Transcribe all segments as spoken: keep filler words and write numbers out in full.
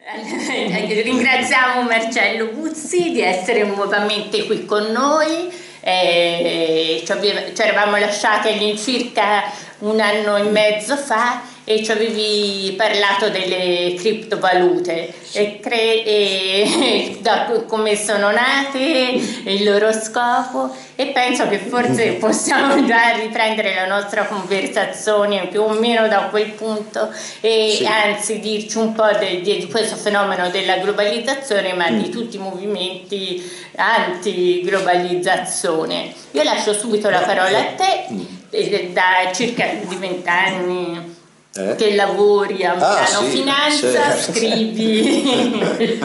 Ringraziamo Marcello Buzzi di essere nuovamente qui con noi. Eh, ci, ci eravamo lasciati all'incirca un anno e mezzo fa e ci avevi parlato delle criptovalute e, cre- e da come sono nate, il loro scopo, e penso che forse possiamo già riprendere la nostra conversazione più o meno da quel punto e sì. Anzi dirci un po' di, di questo fenomeno della globalizzazione, ma mm. di tutti i movimenti anti-globalizzazione. Io lascio subito la parola a te, mm. da circa di vent'anni Eh? che lavori a Milano ah, sì, Finanza, certo. Scrivi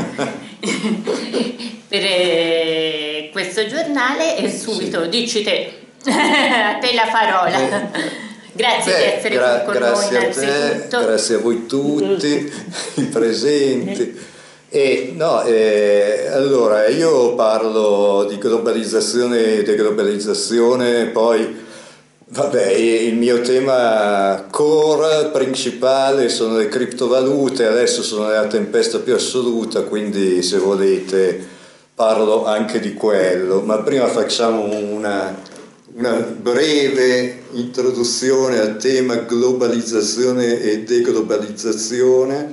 per eh, questo giornale e subito sì. Dici te, a te la parola. Eh, grazie beh, di essere gra- qui con noi innanzitutto. Grazie a voi tutti, i presenti. E, no, eh, allora io parlo di globalizzazione e deglobalizzazione, poi vabbè, il mio tema core principale sono le criptovalute, adesso sono nella tempesta più assoluta, quindi se volete parlo anche di quello, ma prima facciamo una, una breve introduzione al tema globalizzazione e deglobalizzazione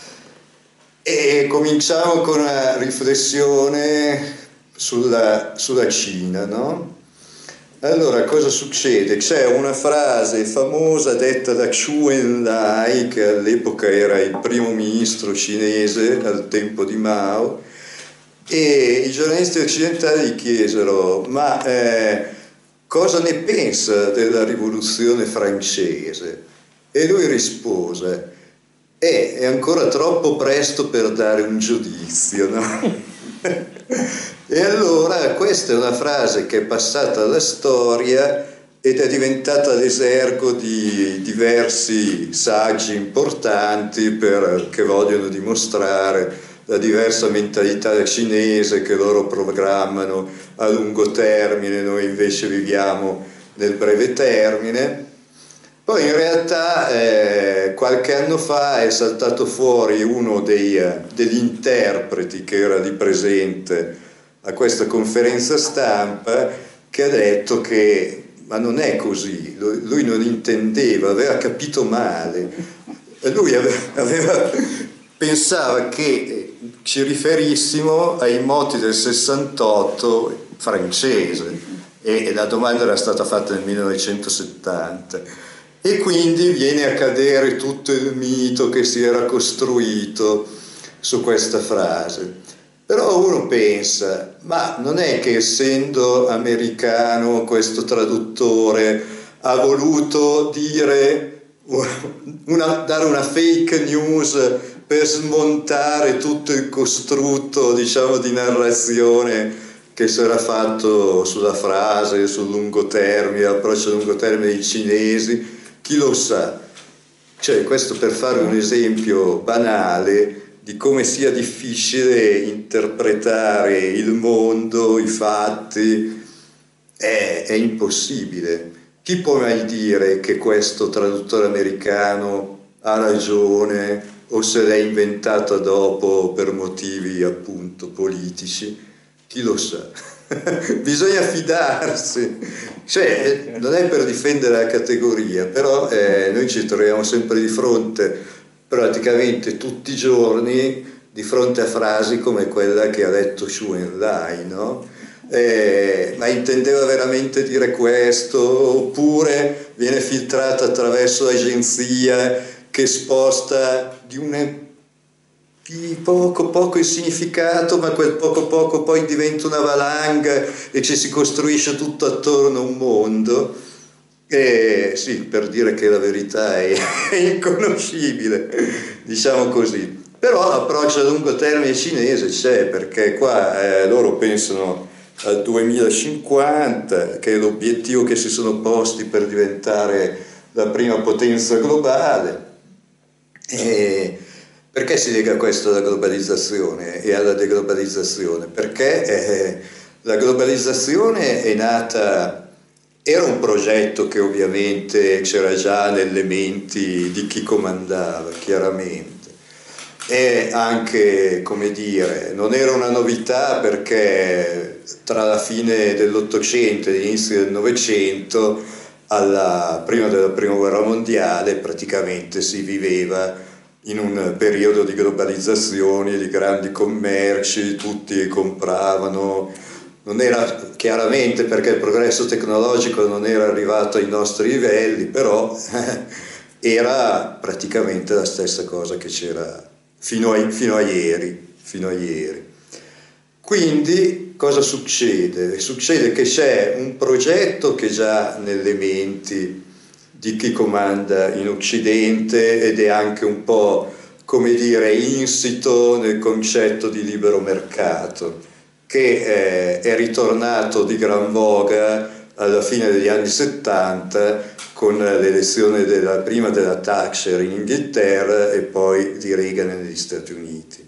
e cominciamo con una riflessione sulla, sulla Cina, no? Allora, cosa succede? C'è una frase famosa detta da Zhou Enlai, che all'epoca era il primo ministro cinese al tempo di Mao, e i giornalisti occidentali gli chiesero: ma eh, cosa ne pensa della rivoluzione francese? E lui rispose: eh, è ancora troppo presto per dare un giudizio, no? E allora questa è una frase che è passata alla storia ed è diventata l'esergo di diversi saggi importanti per, che vogliono dimostrare la diversa mentalità cinese che loro programmano a lungo termine, noi invece viviamo nel breve termine. Poi in realtà eh, qualche anno fa è saltato fuori uno dei, degli interpreti che era lì presente a questa conferenza stampa, che ha detto che ma non è così, lui non intendeva, aveva capito male, lui aveva, aveva, pensava che ci riferissimo ai moti del sessantotto francese e la domanda era stata fatta nel millenovecentosettanta e quindi viene a cadere tutto il mito che si era costruito su questa frase. Però uno pensa, ma non è che essendo americano questo traduttore ha voluto dire una, dare una fake news per smontare tutto il costrutto, diciamo, di narrazione che si era fatto sulla frase, sul lungo termine, l'approccio a lungo termine dei cinesi, chi lo sa? Cioè, questo per fare un esempio banale di come sia difficile interpretare il mondo, i fatti, è, è impossibile. Chi può mai dire che questo traduttore americano ha ragione o se l'è inventata dopo per motivi appunto politici? Chi lo sa? Bisogna fidarsi. Cioè, non è per difendere la categoria, però eh, noi ci troviamo sempre di fronte praticamente tutti i giorni di fronte a frasi come quella che ha detto Zhou Enlai, no? Eh, ma intendeva veramente dire questo? Oppure viene filtrata attraverso l'agenzia che sposta di, un, di poco poco il significato, ma quel poco poco poi diventa una valanga e ci si costruisce tutto attorno a un mondo. Eh, sì, per dire che la verità è, è inconoscibile, diciamo così. Però l'approccio a lungo termine cinese c'è, perché qua eh, loro pensano al duemilacinquanta, che è l'obiettivo che si sono posti per diventare la prima potenza globale. E perché si lega questo alla globalizzazione e alla deglobalizzazione? Perché eh, la globalizzazione è nata... Era un progetto che ovviamente c'era già nelle menti di chi comandava, chiaramente, e anche, come dire, non era una novità perché tra la fine dell'Ottocento e l'inizio del Novecento, alla, prima della Prima Guerra Mondiale, praticamente si viveva in un periodo di globalizzazione, di grandi commerci, tutti compravano. Non era chiaramente perché il progresso tecnologico non era arrivato ai nostri livelli, però era praticamente la stessa cosa che c'era fino a, fino a ieri, fino a ieri. Quindi cosa succede? Succede che c'è un progetto che già nelle menti di chi comanda in Occidente ed è anche un po', come dire, insito nel concetto di libero mercato, che eh, è ritornato di gran voga alla fine degli anni settanta con l'elezione della, prima della Thatcher in Inghilterra e poi di Reagan negli Stati Uniti.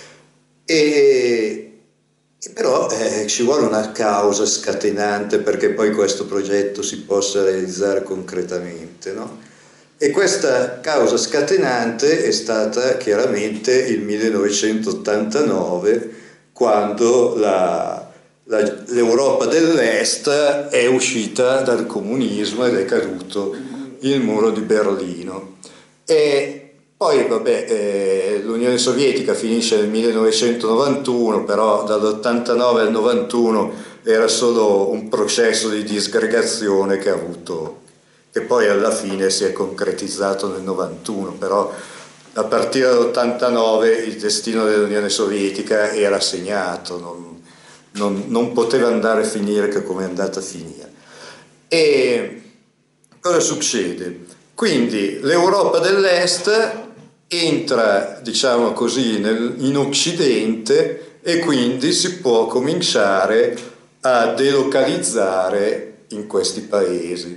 E, e però eh, ci vuole una causa scatenante perché poi questo progetto si possa realizzare concretamente, no? E questa causa scatenante è stata chiaramente il millenovecentottantanove, quando la, la, l'Europa dell'Est è uscita dal comunismo ed è caduto il muro di Berlino. E poi vabbè, eh, l'Unione Sovietica finisce nel millenovecentonovantuno, però dall'ottantanove al novantuno era solo un processo di disgregazione che ha avuto, che poi alla fine si è concretizzato nel novantuno, però a partire dall'ottantanove il destino dell'Unione Sovietica era segnato, non, non, non poteva andare a finire che come è andata a finire. E cosa succede? Quindi l'Europa dell'Est entra, diciamo così, nel, in Occidente e quindi si può cominciare a delocalizzare in questi paesi.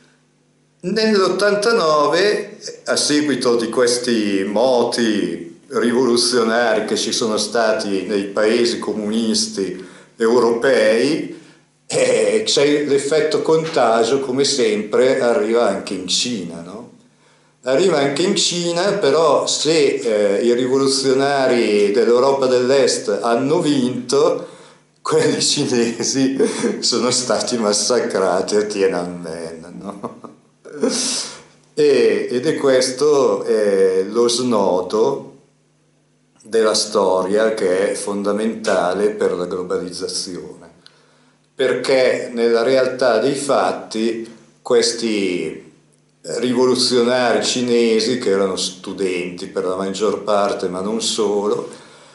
Nell'ottantanove, a seguito di questi moti rivoluzionari che ci sono stati nei paesi comunisti europei, eh, c'è l'effetto contagio, come sempre, arriva anche in Cina, no? Arriva anche in Cina, però se eh, i rivoluzionari dell'Europa dell'Est hanno vinto, quelli cinesi sono stati massacrati a Tiananmen, no? E, ed è questo eh, lo snodo della storia che è fondamentale per la globalizzazione, perché nella realtà dei fatti questi rivoluzionari cinesi, che erano studenti per la maggior parte ma non solo,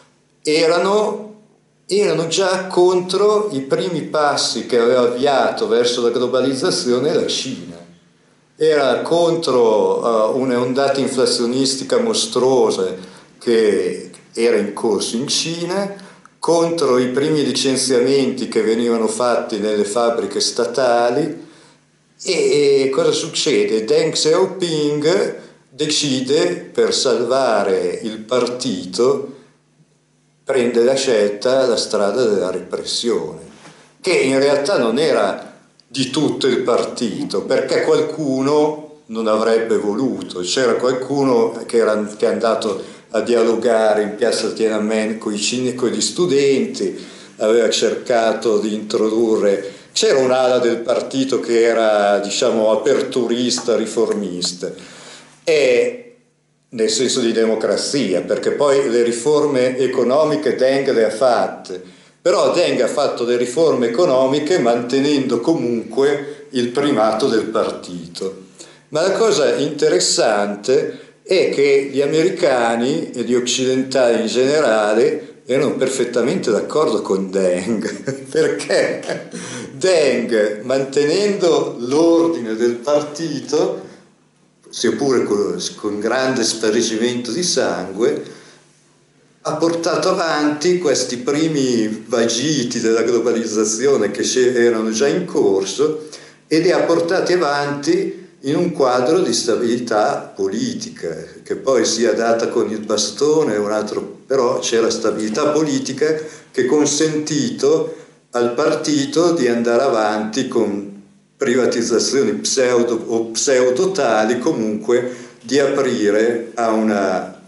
erano, erano già contro i primi passi che aveva avviato verso la globalizzazione la Cina. Era contro uh, un'ondata inflazionistica mostruosa che era in corso in Cina, contro i primi licenziamenti che venivano fatti nelle fabbriche statali. E, e cosa succede? Deng Xiaoping decide, per salvare il partito, prende la scelta, la strada della repressione, che in realtà non era di tutto il partito, perché qualcuno non avrebbe voluto. C'era qualcuno che, era, che è andato a dialogare in piazza Tiananmen con i con gli studenti, aveva cercato di introdurre, c'era un'ala del partito che era, diciamo, aperturista, riformista, e nel senso di democrazia, perché poi le riforme economiche Deng le ha fatte. Però Deng ha fatto le riforme economiche mantenendo comunque il primato del partito. Ma la cosa interessante è che gli americani e gli occidentali in generale erano perfettamente d'accordo con Deng, perché Deng, mantenendo l'ordine del partito, seppure con, con grande spargimento di sangue, ha portato avanti questi primi vagiti della globalizzazione che erano già in corso e li ha portati avanti in un quadro di stabilità politica, che poi sia data con il bastone un altro, però c'era stabilità politica che ha consentito al partito di andare avanti con privatizzazioni pseudo o pseudo tali, comunque di aprire a una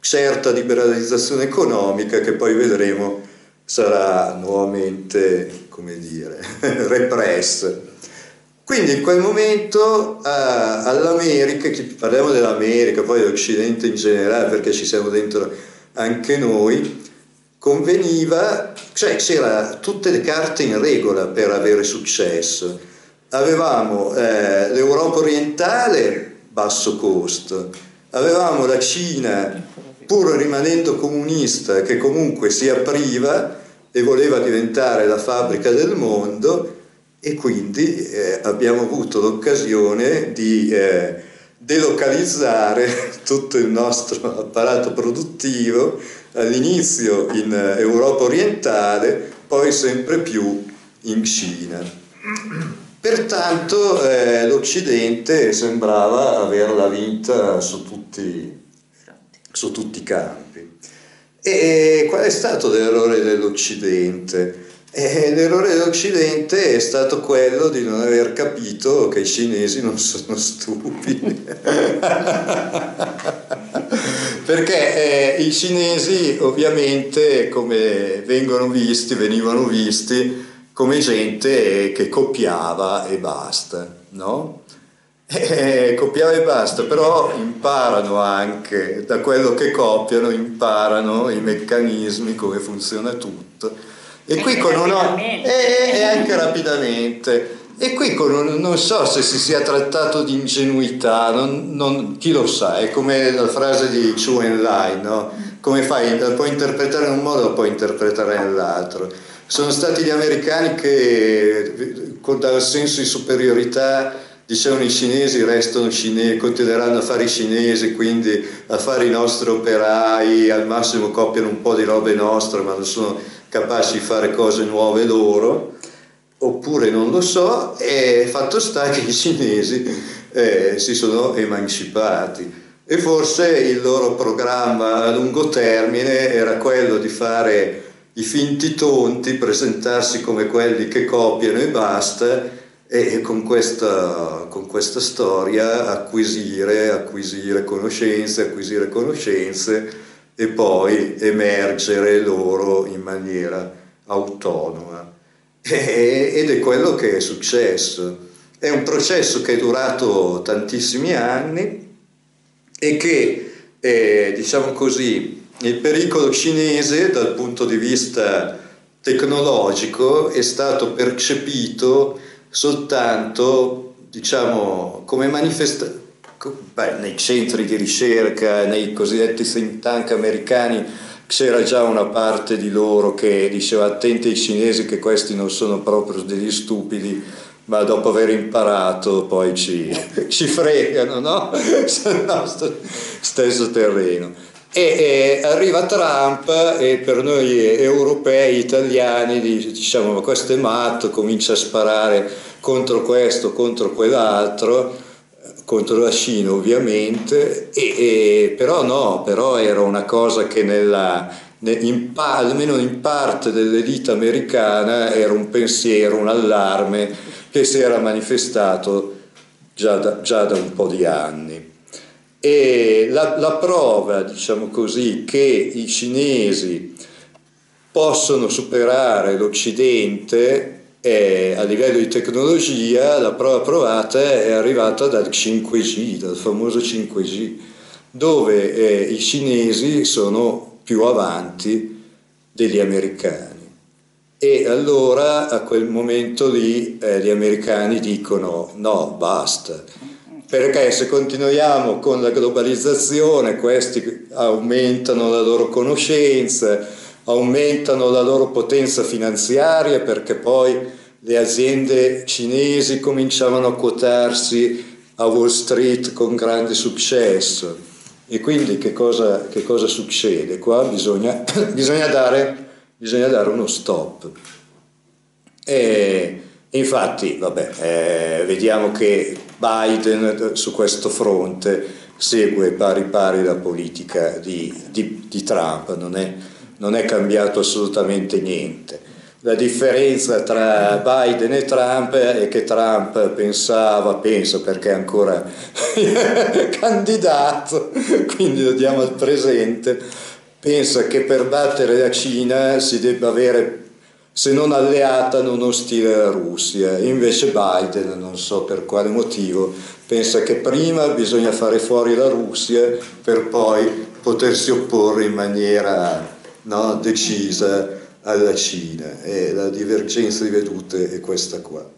certa liberalizzazione economica che poi vedremo sarà nuovamente, come dire, repressa. Quindi in quel momento eh, all'America, parliamo dell'America, poi dell'Occidente in generale, perché ci siamo dentro anche noi, conveniva, cioè c'era tutte le carte in regola per avere successo. Avevamo eh, l'Europa orientale, basso costo, avevamo la Cina, pur rimanendo comunista, che comunque si apriva e voleva diventare la fabbrica del mondo, e quindi eh, abbiamo avuto l'occasione di eh, delocalizzare tutto il nostro apparato produttivo, all'inizio in Europa orientale, poi sempre più in Cina. Pertanto eh, l'Occidente sembrava averla vinta su tutti, su tutti i campi. E qual è stato l'errore dell'Occidente? E l'errore dell'Occidente è stato quello di non aver capito che i cinesi non sono stupidi. Perché eh, i cinesi ovviamente, come vengono visti, venivano visti come gente che copiava e basta, no? E, copiava e basta, però imparano anche, da quello che copiano, imparano i meccanismi, come funziona tutto. E qui con uno, e, e anche rapidamente, e qui con un, non so se si sia trattato di ingenuità, non, non, chi lo sa, è come la frase di Zhou Enlai, no? Come fai, la puoi interpretare in un modo, la puoi interpretare nell'altro. Sono stati gli americani che con dal senso di superiorità dicevano i cinesi restano cinesi, continueranno a fare i cinesi, quindi a fare i nostri operai, al massimo copiano un po' di robe nostre, ma non sono capaci di fare cose nuove loro, oppure non lo so, e fatto sta che i cinesi eh, si sono emancipati e forse il loro programma a lungo termine era quello di fare i finti tonti, presentarsi come quelli che copiano e basta, e con questa, con questa storia acquisire, acquisire conoscenze, acquisire conoscenze e poi emergere loro in maniera autonoma. E, ed è quello che è successo. È un processo che è durato tantissimi anni e che, eh, diciamo così, il pericolo cinese dal punto di vista tecnologico è stato percepito soltanto, diciamo, come manifestazione. Beh, nei centri di ricerca, nei cosiddetti think tank americani, c'era già una parte di loro che diceva attenti ai cinesi che questi non sono proprio degli stupidi, ma dopo aver imparato poi ci, ci fregano, no? Sul nostro stesso terreno. E, e arriva Trump e per noi europei, italiani, diciamo ma questo è matto, comincia a sparare contro questo, contro quell'altro, contro la Cina ovviamente, e, e, però no, però era una cosa che nella, in, almeno in parte dell'elite americana era un pensiero, un allarme che si era manifestato già da, già da un po' di anni. E la, la prova, diciamo così, che i cinesi possono superare l'Occidente e a livello di tecnologia, la prova provata è arrivata dal cinque G, dal famoso cinque G, dove eh, i cinesi sono più avanti degli americani. E allora a quel momento lì eh, gli americani dicono no, basta, perché se continuiamo con la globalizzazione questi aumentano la loro conoscenza, aumentano la loro potenza finanziaria, perché poi le aziende cinesi cominciavano a quotarsi a Wall Street con grande successo. E quindi che cosa, che cosa succede? Qua bisogna, bisogna, dare, bisogna dare uno stop. E infatti, vabbè, eh, vediamo che Biden su questo fronte segue pari pari la politica di, di, di Trump, non è non è cambiato assolutamente niente. la differenza tra Biden e Trump è che Trump pensava, pensa perché è ancora candidato, quindi lo diamo al presente, pensa che per battere la Cina si debba avere, se non alleata, non ostile la Russia. Invece Biden, non so per quale motivo, pensa che prima bisogna fare fuori la Russia per poi potersi opporre in maniera, no, decisa alla Cina, e la divergenza di vedute è questa qua.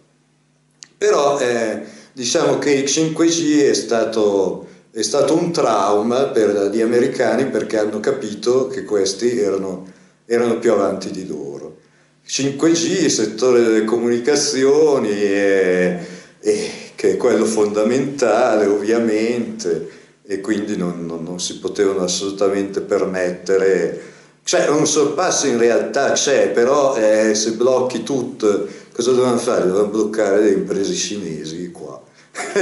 Però eh, diciamo che il cinque G è stato, è stato un trauma per gli americani, perché hanno capito che questi erano, erano più avanti di loro. cinque G, il settore delle comunicazioni, è, è, che è quello fondamentale ovviamente, e quindi non, non, non si potevano assolutamente permettere. C'è un sorpasso, in realtà c'è, però eh, se blocchi tutto, cosa dovevano fare? Dovevano bloccare le imprese cinesi qua. ed,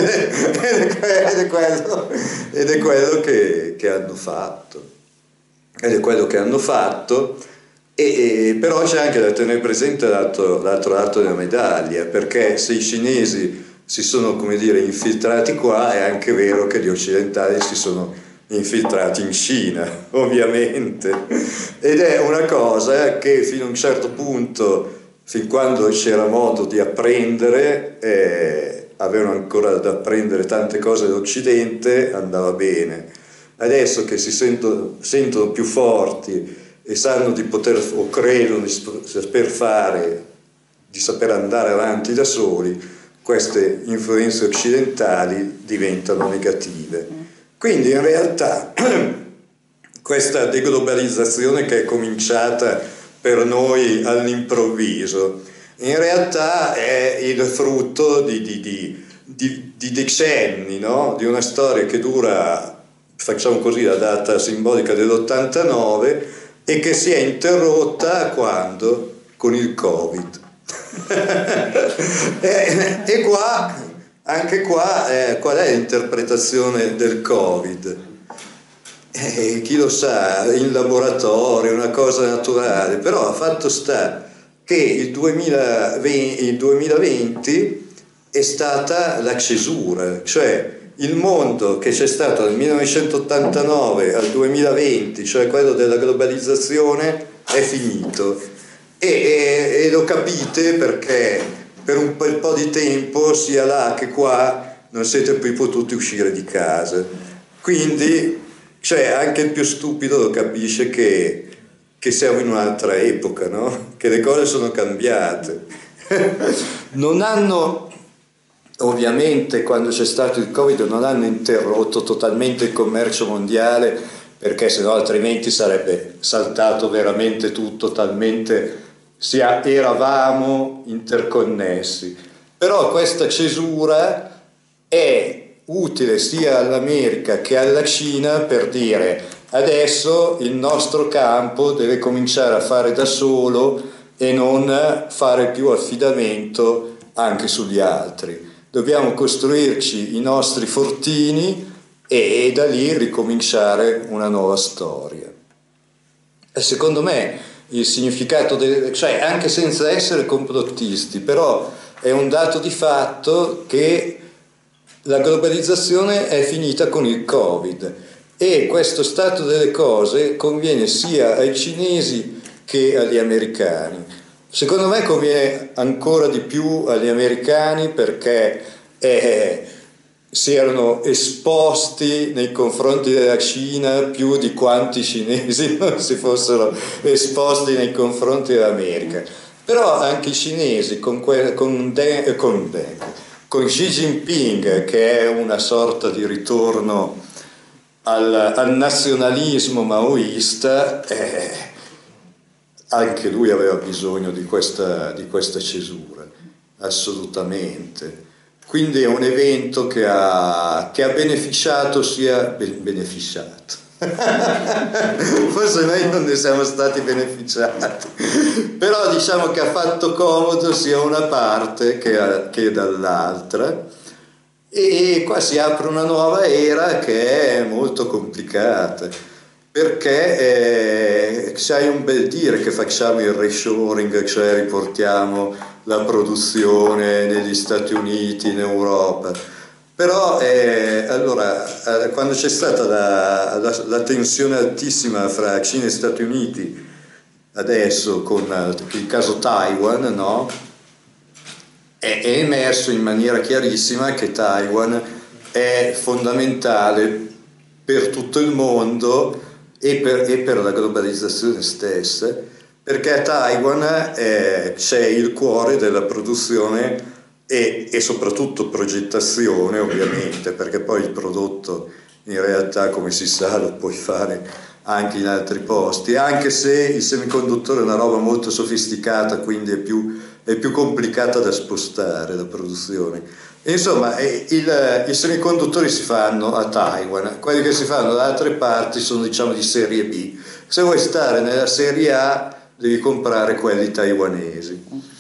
è, ed è quello, ed è quello che, che hanno fatto. Ed è quello che hanno fatto, e, e, però c'è anche da tenere presente l'altro, l'altro lato della medaglia, perché se i cinesi si sono, come dire, infiltrati qua, è anche vero che gli occidentali si sono infiltrati in Cina, ovviamente, ed è una cosa che fino a un certo punto, fin quando c'era modo di apprendere, eh, avevano ancora da apprendere tante cose dall'Occidente, andava bene. Adesso che si sentono, sentono più forti e sanno di poter, o credono di saper fare, di saper andare avanti da soli, queste influenze occidentali diventano negative. Quindi in realtà questa deglobalizzazione, che è cominciata per noi all'improvviso, in realtà è il frutto di, di, di, di, di decenni, no? Di una storia che dura, facciamo così, la data simbolica dell'ottantanove, e che si è interrotta quando? Con il Covid. e, e qua... Anche qua, eh, qual è l'interpretazione del Covid? Eh, chi lo sa, in laboratorio, una cosa naturale, però fatto sta che il duemilaventi, il duemilaventi è stata la cesura, cioè il mondo che c'è stato dal millenovecentottantanove al duemilaventi, cioè quello della globalizzazione, è finito. E, e, e lo capite perché per un bel po' di tempo, sia là che qua, non siete più potuti uscire di casa. Quindi, cioè, anche il più stupido lo capisce che, che siamo in un'altra epoca, no? Che le cose sono cambiate. Non hanno, ovviamente, quando c'è stato il Covid, non hanno interrotto totalmente il commercio mondiale, perché sennò altrimenti sarebbe saltato veramente tutto, talmente sia, eravamo interconnessi. Però questa cesura è utile sia all'America che alla Cina per dire: adesso il nostro campo deve cominciare a fare da solo e non fare più affidamento anche sugli altri. Dobbiamo costruirci i nostri fortini e, e da lì ricominciare una nuova storia. E secondo me il significato, de, cioè anche senza essere complottisti, però è un dato di fatto che la globalizzazione è finita con il Covid, e questo stato delle cose conviene sia ai cinesi che agli americani. Secondo me conviene ancora di più agli americani, perché eh, si erano esposti nei confronti della Cina più di quanti cinesi non si fossero esposti nei confronti dell'America. Però anche i cinesi con, que- con, De- con, De- con Xi Jinping, che è una sorta di ritorno al, al nazionalismo maoista, eh, anche lui aveva bisogno di questa, di questa cesura, assolutamente. Quindi è un evento che ha, che ha beneficiato sia beneficiato. Forse noi non ne siamo stati beneficiati, però diciamo che ha fatto comodo sia una parte che, che dall'altra, e qua si apre una nuova era che è molto complicata, perché eh, c'hai un bel dire che facciamo il reshoring, cioè riportiamo la produzione negli Stati Uniti, in Europa. Però eh, allora, eh, quando c'è stata la, la, la tensione altissima fra Cina e Stati Uniti, adesso con il caso Taiwan, no? È, è emerso in maniera chiarissima che Taiwan è fondamentale per tutto il mondo e per, e per la globalizzazione stessa, perché a Taiwan eh, c'è il cuore della produzione e, e soprattutto progettazione, ovviamente, perché poi il prodotto in realtà, come si sa, lo puoi fare anche in altri posti, anche se il semiconduttore è una roba molto sofisticata, quindi è più, è più complicata da spostare la produzione. Insomma, il, i semiconduttori si fanno a Taiwan, quelli che si fanno da altre parti sono, diciamo, di serie B. Se vuoi stare nella serie A devi comprare quelli taiwanesi.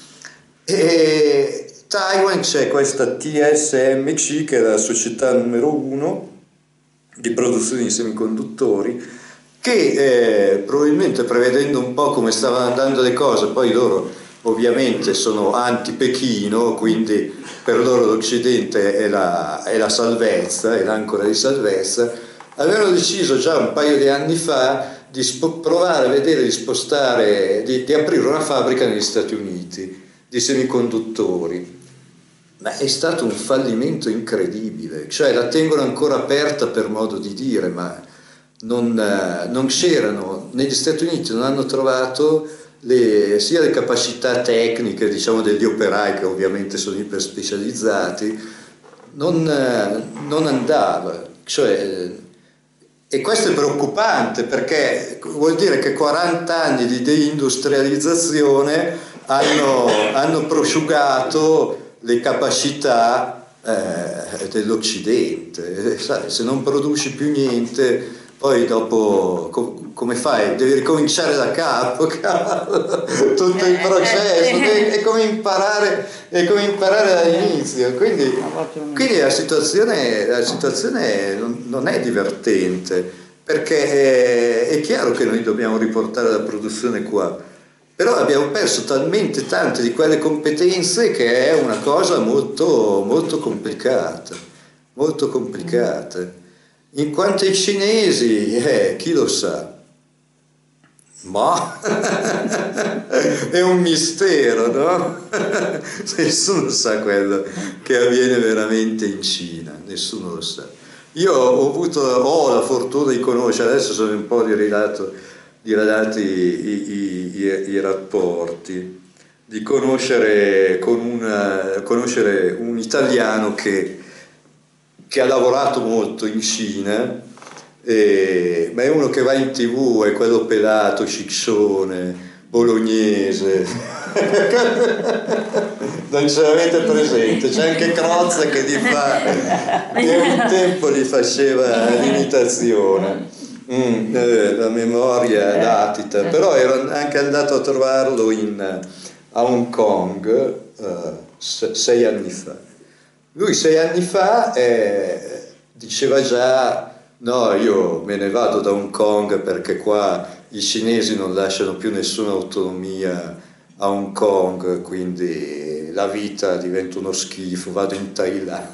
E Taiwan c'è questa T S M C, che è la società numero uno di produzione di semiconduttori, che eh, probabilmente, prevedendo un po' come stavano andando le cose, poi loro ovviamente sono anti-Pechino, quindi per loro l'Occidente è la, è la salvezza, è l'ancora di salvezza, avevano deciso già un paio di anni fa di spo- provare a vedere di spostare, di, di aprire una fabbrica negli Stati Uniti di semiconduttori. Ma è stato un fallimento incredibile, cioè la tengono ancora aperta per modo di dire, ma non, non c'erano, negli Stati Uniti non hanno trovato le, sia le capacità tecniche, diciamo, degli operai, che ovviamente sono iper specializzati, non, non andava, cioè, e questo è preoccupante, perché vuol dire che quaranta anni di deindustrializzazione hanno, hanno prosciugato le capacità eh, dell'Occidente. Sai, se non produci più niente, poi dopo com- come fai? Devi ricominciare da capo, tutto il processo, è come imparare, è come imparare dall'inizio. Quindi, quindi la situazione, la situazione non, non è divertente, perché è, è chiaro che noi dobbiamo riportare la produzione qua, però abbiamo perso talmente tante di quelle competenze che è una cosa molto, molto complicata, molto complicata. In quanto ai cinesi, eh, chi lo sa? Ma è un mistero, no? Nessuno sa quello che avviene veramente in Cina, nessuno lo sa. Io ho avuto ho la fortuna di conoscere, adesso sono un po' diradato, diradati i, i, i, i rapporti, di conoscere, con una, conoscere un italiano che che ha lavorato molto in Cina, eh, ma è uno che va in tv, è quello pelato, ciccione, bolognese. Non ce l'avete presente? C'è anche Crozza che gli fa, che un tempo gli faceva l'imitazione. Mm, eh, la memoria latita, però ero anche andato a trovarlo in, a Hong Kong uh, sei anni fa. Lui sei anni fa eh, diceva già: no, io me ne vado da Hong Kong perché qua i cinesi non lasciano più nessuna autonomia a Hong Kong, quindi la vita diventa uno schifo, vado in Thailandia.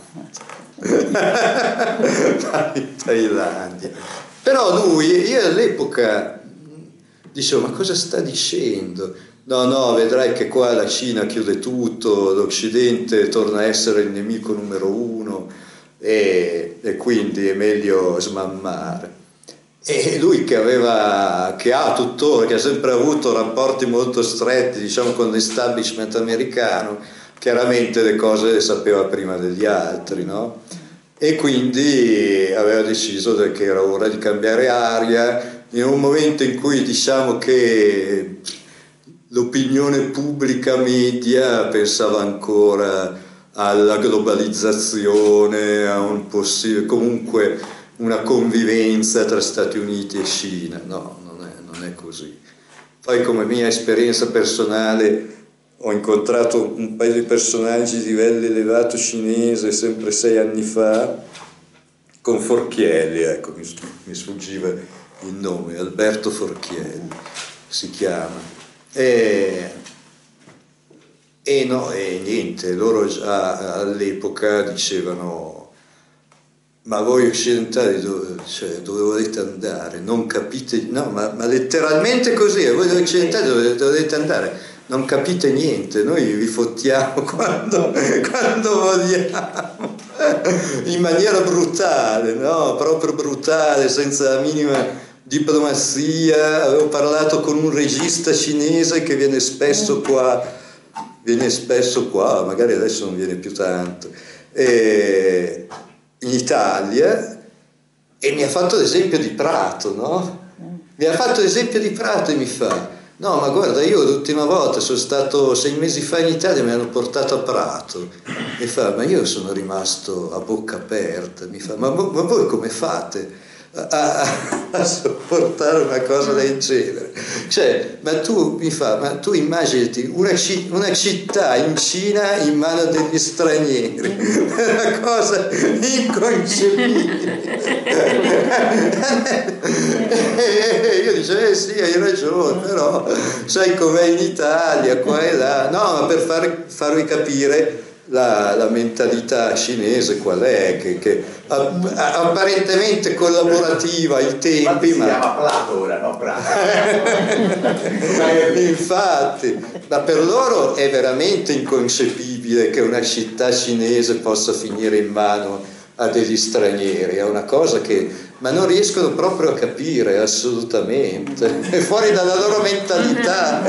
Vado in Thailandia. Però lui, io all'epoca dicevo: ma cosa sta dicendo? No, no, vedrai che qua la Cina chiude tutto, l'Occidente torna a essere il nemico numero uno e, e quindi è meglio smammare. E lui che aveva, che ha tuttora, che ha sempre avuto rapporti molto stretti, diciamo, con l'establishment americano, chiaramente le cose le sapeva prima degli altri, no? E quindi aveva deciso che era ora di cambiare aria, in un momento in cui, diciamo, che l'opinione pubblica media pensava ancora alla globalizzazione, a un possibile, comunque una convivenza tra Stati Uniti e Cina. No, non è, non è così. Poi, come mia esperienza personale, ho incontrato un paio di personaggi di livello elevato cinese sempre sei anni fa, con Forchielli, ecco, mi, mi sfuggiva il nome, Alberto Forchielli si chiama. E, e no, e niente, loro già all'epoca dicevano: ma voi occidentali dove, cioè, dove volete andare? Non capite, no, ma, ma letteralmente così, voi occidentali dove dovete andare? Non capite niente, noi vi fottiamo quando, quando vogliamo, in maniera brutale, no? Proprio brutale, senza la minima diplomazia. Avevo parlato con un regista cinese che viene spesso qua, viene spesso qua, magari adesso non viene più tanto, e, in Italia, e mi ha fatto l'esempio di Prato, no? Mi ha fatto l'esempio di Prato e mi fa: no, ma guarda, io l'ultima volta sono stato sei mesi fa in Italia, mi hanno portato a Prato. Mi fa: ma io sono rimasto a bocca aperta. Mi fa: ma, ma voi come fate a, a, a sopportare una cosa del genere? Cioè, ma tu, mi fa, ma tu immaginati una, una città in Cina in mano degli stranieri, è una cosa inconcepibile. E io dicevo: eh sì, hai ragione, però sai com'è in Italia, qua e là. No, ma per far, farvi capire la, la mentalità cinese qual è, che, che apparentemente collaborativa ai tempi, si ma chiama Plato ora, no? Prato. Infatti, ma per loro è veramente inconcepibile che una città cinese possa finire in mano a degli stranieri, è una cosa che ma non riescono proprio a capire assolutamente, è fuori dalla loro mentalità.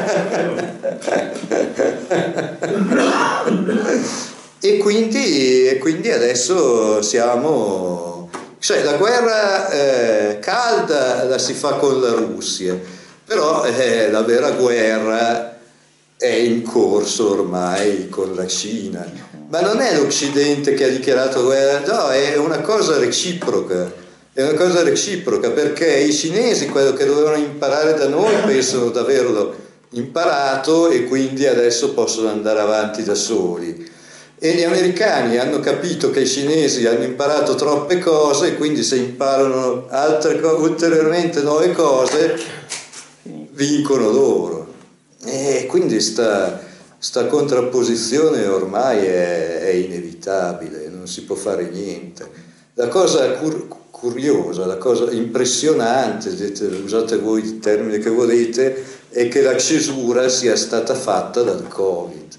E quindi, e quindi adesso siamo, cioè la guerra eh, calda la si fa con la Russia, però eh, la vera guerra è in corso ormai con la Cina, ma non è l'Occidente che ha dichiarato guerra, no, è una cosa reciproca. È una cosa reciproca, perché i cinesi quello che dovevano imparare da noi pensano di averlo imparato e quindi adesso possono andare avanti da soli. E gli americani hanno capito che i cinesi hanno imparato troppe cose e quindi se imparano altre co- ulteriormente nuove cose vincono loro. E quindi sta, sta contrapposizione ormai è, è inevitabile, non si può fare niente. La cosa cur- curiosa, la cosa impressionante, usate voi il termine che volete, è che la cesura sia stata fatta dal Covid,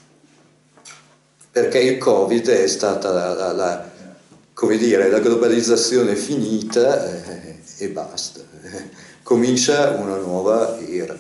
perché il Covid è stata la, la, la, come dire, la globalizzazione finita eh, e basta, comincia una nuova era.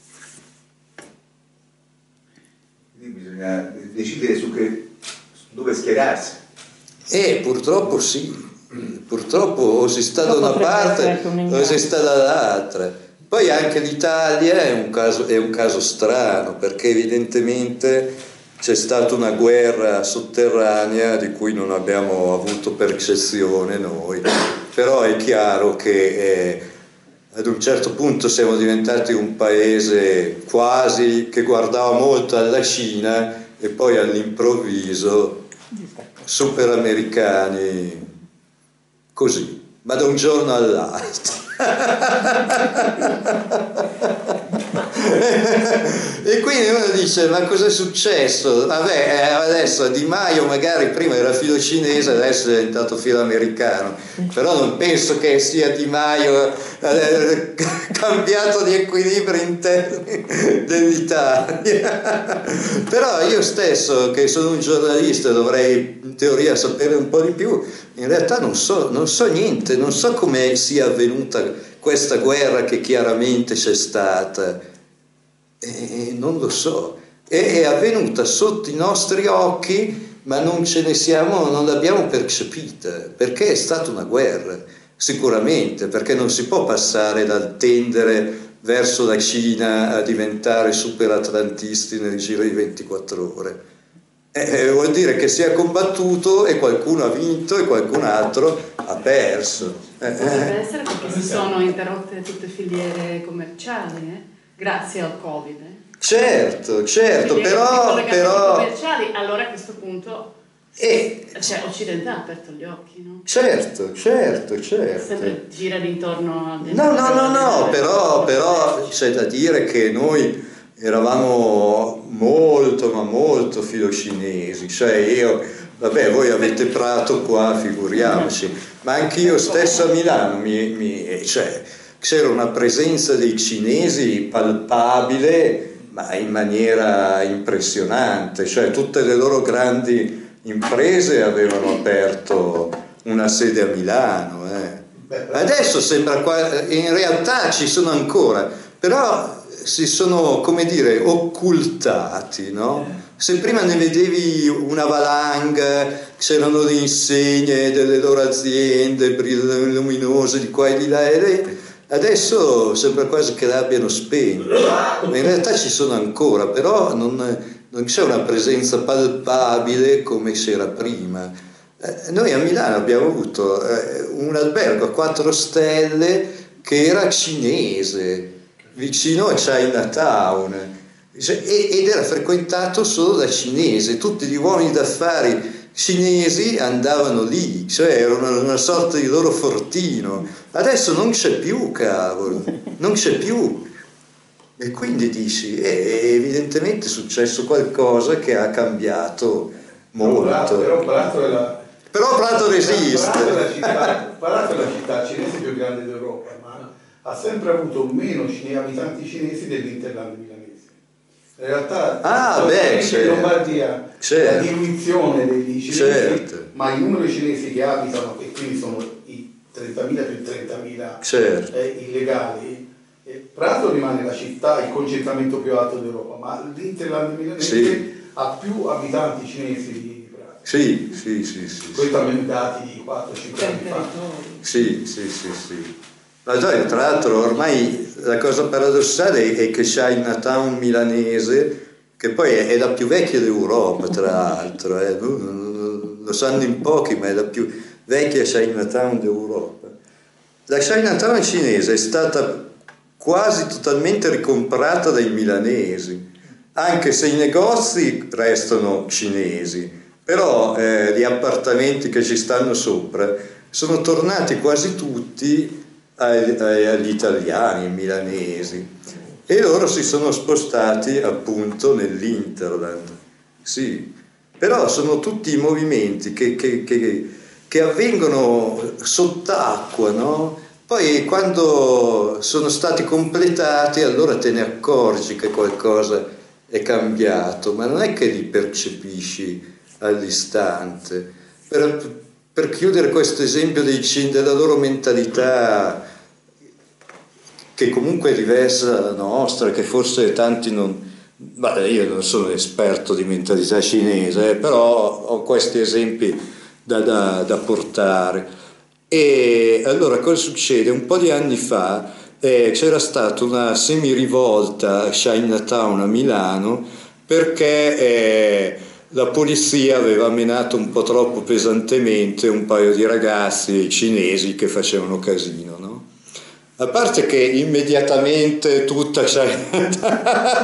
Quindi bisogna decidere su che, dove schierarsi. E purtroppo sì. Purtroppo o si sta da una parte o si sta dall'altra. Poi anche l'Italia è un caso, è un caso strano, perché evidentemente c'è stata una guerra sotterranea di cui non abbiamo avuto percezione noi, però è chiaro che eh, ad un certo punto siamo diventati un paese quasi che guardava molto alla Cina e poi all'improvviso super americani così, ma da un giorno all'altro. E quindi uno dice: ma cosa è successo? Vabbè, adesso Di Maio magari prima era filo cinese, adesso è diventato filo americano, però non penso che sia Di Maio eh, cambiato di equilibrio interni dell'Italia. Però io stesso, che sono un giornalista, dovrei in teoria sapere un po' di più. In realtà non so, non so niente, non so come sia avvenuta questa guerra che chiaramente c'è stata, e non lo so, è avvenuta sotto i nostri occhi, ma non ce ne siamo, non l'abbiamo percepita, perché è stata una guerra, sicuramente, perché non si può passare dal tendere verso la Cina a diventare superatlantisti nel giro di ventiquattro ore. Eh, vuol dire che si è combattuto e qualcuno ha vinto e qualcun altro ha perso. Eh, Potrebbe essere perché si sono interrotte tutte filiere commerciali, eh? Grazie al Covid. Eh? Certo, certo, filiere però... però... commerciali, allora a questo punto E cioè Occidente ha aperto gli occhi, no? Certo, certo, certo. Sempre gira intorno a... No, no, no, no, però, però c'è da dire che noi eravamo molto, ma molto filocinesi, cioè io, vabbè, voi avete Prato qua, figuriamoci, ma anch'io stesso a Milano, mi, mi, cioè, c'era una presenza dei cinesi palpabile, ma in maniera impressionante, cioè tutte le loro grandi imprese avevano aperto una sede a Milano. Eh. Adesso sembra qua, in realtà ci sono ancora, però si sono, come dire, occultati, no? Se prima ne vedevi una valanga, c'erano le insegne delle loro aziende luminose di qua e di là, e adesso sembra quasi che l'abbiano spento. In realtà ci sono ancora, però non... non c'è una presenza palpabile come c'era prima. Eh, noi a Milano abbiamo avuto eh, un albergo a quattro stelle che era cinese, vicino a Chinatown, cioè, ed era frequentato solo da cinesi. Tutti gli uomini d'affari cinesi andavano lì, cioè era una, una sorta di loro fortino. Adesso non c'è più, cavolo, non c'è più. E quindi dici, eh, evidentemente è successo qualcosa che ha cambiato molto. Però Prato è la, però Prato resiste. Prato è la città, Prato è la città cinese più grande d'Europa, ma ha sempre avuto meno cine, abitanti cinesi dell'Interland milanese. In realtà, ah, beh, certo. in Lombardia certo. la diluizione degli cinesi, certo. ma il numero di cinesi che abitano, e quindi sono i trentamila più trentamila certo. eh, illegali. Prato rimane la città, il concentramento più alto d'Europa, ma l'Interland milanese sì. ha più abitanti cinesi di Prato. Sì, sì, sì, sì. Questo almeno i dati di quattro cinque anni fa. Sì, sì, sì, sì. Ma tra l'altro ormai la cosa paradossale è che Chinatown milanese, che poi è la più vecchia d'Europa, tra l'altro, eh. Lo sanno in pochi, ma è la più vecchia Chinatown d'Europa. La Chinatown cinese è stata quasi totalmente ricomprata dai milanesi, anche se i negozi restano cinesi, però eh, gli appartamenti che ci stanno sopra sono tornati quasi tutti ai, ai, agli italiani, ai milanesi, e loro si sono spostati appunto nell'Interland. Sì, però sono tutti movimenti che, che, che, che avvengono sott'acqua, no? Poi quando sono stati completati allora te ne accorgi che qualcosa è cambiato, ma non è che li percepisci all'istante. Per, per chiudere questo esempio dei, della loro mentalità, che comunque è diversa dalla nostra, che forse tanti non... Beh, io non sono esperto di mentalità cinese, eh, però ho questi esempi da, da, da portare. E allora cosa succede? Un po' di anni fa eh, c'era stata una semirivolta a Chinatown a Milano perché eh, la polizia aveva menato un po' troppo pesantemente un paio di ragazzi cinesi che facevano casino, no? A parte che immediatamente tutta Chinatown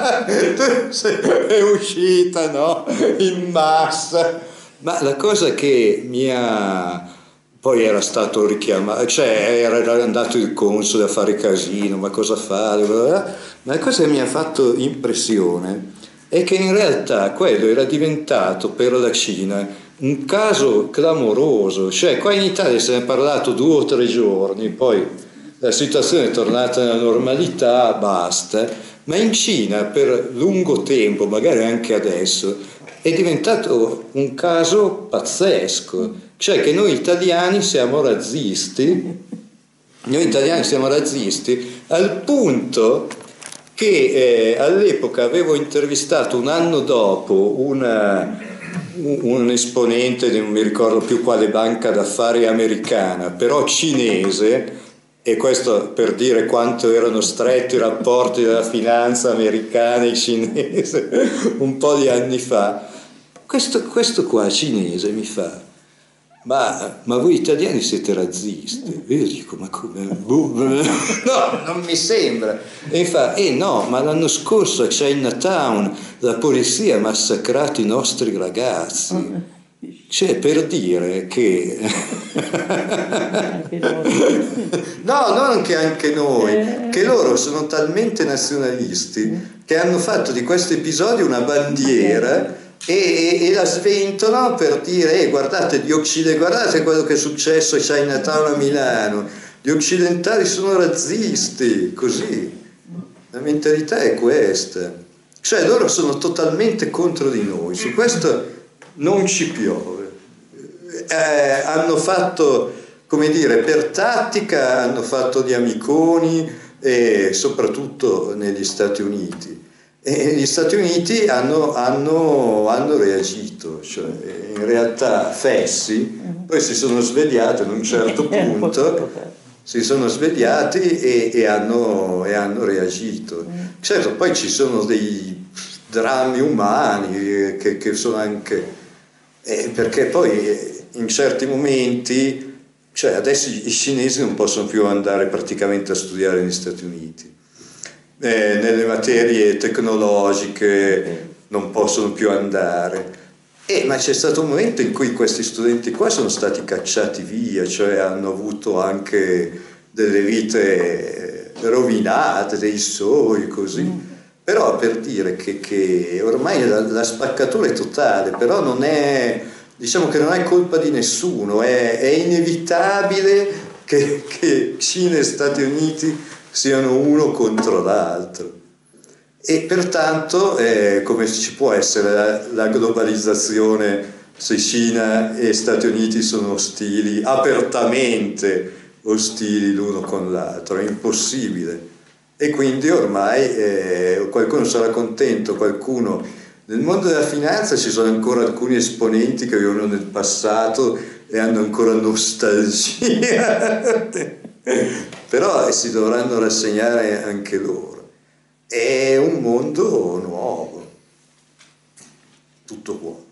è uscita, no? In massa, ma la cosa che mi ha... Poi era stato richiamato, cioè era andato il console a fare casino, ma cosa fare? Ma la cosa che mi ha fatto impressione è che in realtà quello era diventato per la Cina un caso clamoroso, cioè qua in Italia se ne è parlato due o tre giorni, poi la situazione è tornata alla normalità, basta, ma in Cina per lungo tempo, magari anche adesso, è diventato un caso pazzesco. Cioè che noi italiani siamo razzisti, noi italiani siamo razzisti al punto che eh, all'epoca avevo intervistato un anno dopo una, un, un esponente di non mi ricordo più quale banca d'affari americana, però cinese, e questo per dire quanto erano stretti i rapporti della finanza americana e cinese un po' di anni fa. Questo, questo qua cinese mi fa: Ma, ma voi italiani siete razzisti? Io dico, ma come? No, non mi sembra. E mi fa, eh no, ma l'anno scorso a Chinatown la polizia ha massacrato i nostri ragazzi. Cioè, per dire che no, non che anche noi, che loro sono talmente nazionalisti che hanno fatto di questo episodio una bandiera e, e, e la sventolano per dire eh, guardate gli occidentali, guardate quello che è successo a Chinatown a Milano, gli occidentali sono razzisti, così la mentalità è questa, cioè loro sono totalmente contro di noi, su questo non ci piove. Eh, hanno fatto, come dire, per tattica hanno fatto gli amiconi, e soprattutto negli Stati Uniti, e gli Stati Uniti hanno, hanno, hanno reagito, cioè in realtà fessi, poi si sono svegliati ad un certo punto, si sono svegliati e, e, hanno, e hanno reagito. Certo, poi ci sono dei drammi umani che, che sono anche eh, perché poi in certi momenti, cioè adesso i cinesi non possono più andare praticamente a studiare negli Stati Uniti, eh, nelle materie tecnologiche non possono più andare, eh, ma c'è stato un momento in cui questi studenti qua sono stati cacciati via, cioè hanno avuto anche delle vite rovinate, dei sogni così, però per dire che, che ormai la, la spaccatura è totale, però non è... Diciamo che non è colpa di nessuno, è, è inevitabile che, che Cina e Stati Uniti siano uno contro l'altro. E pertanto, eh, come ci può essere la, la globalizzazione se Cina e Stati Uniti sono ostili, apertamente ostili l'uno con l'altro? È impossibile. E quindi ormai eh, qualcuno sarà contento, qualcuno... Nel mondo della finanza ci sono ancora alcuni esponenti che vivono nel passato e hanno ancora nostalgia, però si dovranno rassegnare anche loro. È un mondo nuovo, tutto buono.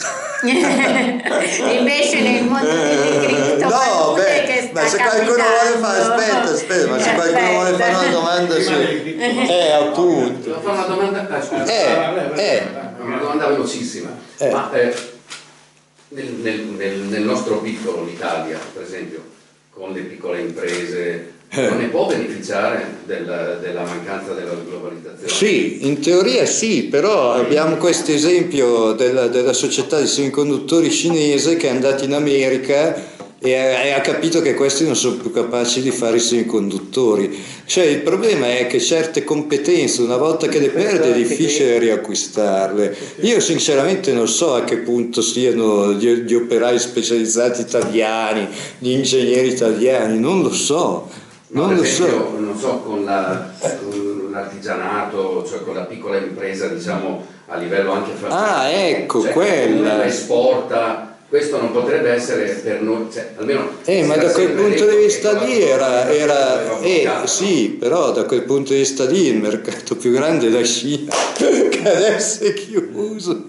Invece nel mondo delle criptovalute no, beh, che sta ma se qualcuno vuole fare aspetta, aspetta, ma se qualcuno vuole fare una domanda su eh appunto. Devo fare una domanda, ah, scusa, eh, eh. una domanda velocissima. Eh. Ma eh, nel, nel, nel, nel nostro piccolo, l'Italia, per esempio, con le piccole imprese, non ne può beneficiare della, della mancanza della globalizzazione? Sì, in teoria sì, però abbiamo questo esempio della, della società di semiconduttori cinese che è andata in America e ha, e ha capito che questi non sono più capaci di fare i semiconduttori. Cioè il problema è che certe competenze una volta che le perde è difficile riacquistarle. Io sinceramente non so a che punto siano gli, gli operai specializzati italiani, gli ingegneri italiani, non lo so. No, non per lo esempio, so. non so, con, la, con l'artigianato, cioè con la piccola impresa, diciamo, a livello anche familiare. Ah, ecco, cioè, quella. La esporta, questo non potrebbe essere per noi, cioè, almeno... Eh, ma da quel punto di vista lì era, era eh, sì, però da quel punto di vista lì il mercato più grande è la Cina, che adesso è chiuso.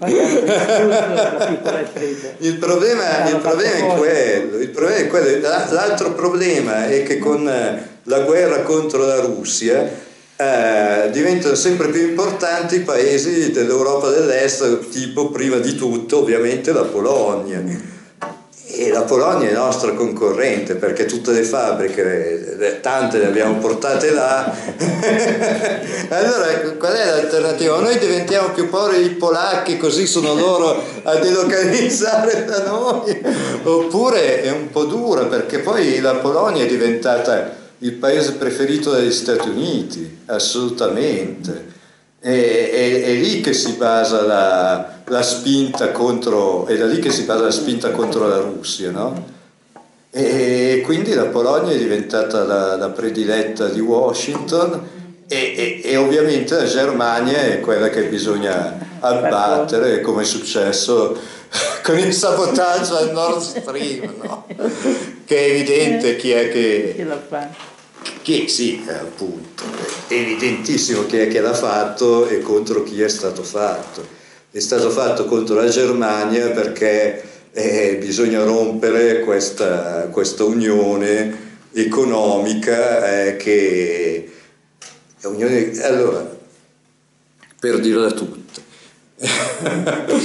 Il problema, il problema è quello, il problema è quello. L'altro problema è che con la guerra contro la Russia eh, diventano sempre più importanti i paesi dell'Europa dell'Est, tipo prima di tutto ovviamente la Polonia. E la Polonia è nostra concorrente perché tutte le fabbriche, tante le abbiamo portate là. Allora qual è l'alternativa? Noi diventiamo più poveri dei polacchi così sono loro a delocalizzare da noi? Oppure è un po' dura perché poi la Polonia è diventata il paese preferito dagli Stati Uniti, assolutamente. È, è, è lì che si basa la, la spinta contro, è da lì che si basa la spinta contro la Russia, no? E quindi la Polonia è diventata la, la prediletta di Washington e, e, e ovviamente la Germania è quella che bisogna abbattere, come è successo con il sabotaggio al Nord Stream, no? Che è evidente chi è che... Che sì, appunto, è evidentissimo chi è che l'ha fatto e contro chi è stato fatto. È stato fatto contro la Germania perché eh, bisogna rompere questa, questa unione economica eh, che è unione. Allora, per dirla tutta,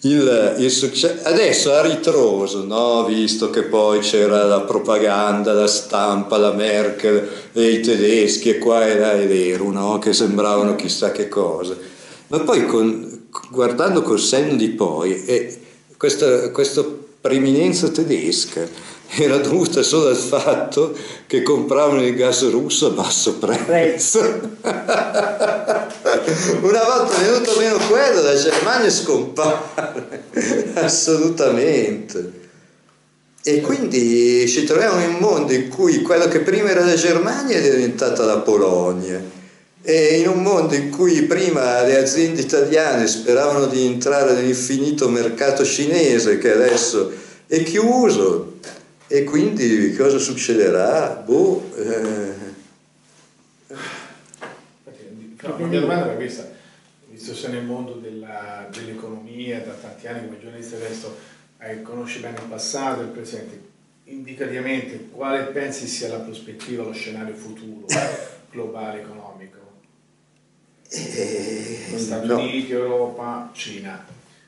il, il successo adesso a ritroso, no? Visto che poi c'era la propaganda, la stampa, la Merkel e i tedeschi e qua e là ed ero, no? Che sembravano chissà che cosa, ma poi con, guardando col senno di poi eh, questa, questa preeminenza tedesca era dovuta solo al fatto che compravano il gas russo a basso prezzo. Una volta venuto meno quello, la Germania scompare assolutamente. E quindi ci troviamo in un mondo in cui quello che prima era la Germania è diventata la Polonia, e in un mondo in cui prima le aziende italiane speravano di entrare nell'infinito mercato cinese che adesso è chiuso. E quindi cosa succederà? Boh, eh. No, la mia domanda era questa, visto che sei nel mondo della, dell'economia da tanti anni come giornalista adesso, eh, conosci bene il passato e il presente, indicativamente quale pensi sia la prospettiva, lo scenario futuro globale economico? Eh, Stati no. Uniti, Europa, Cina.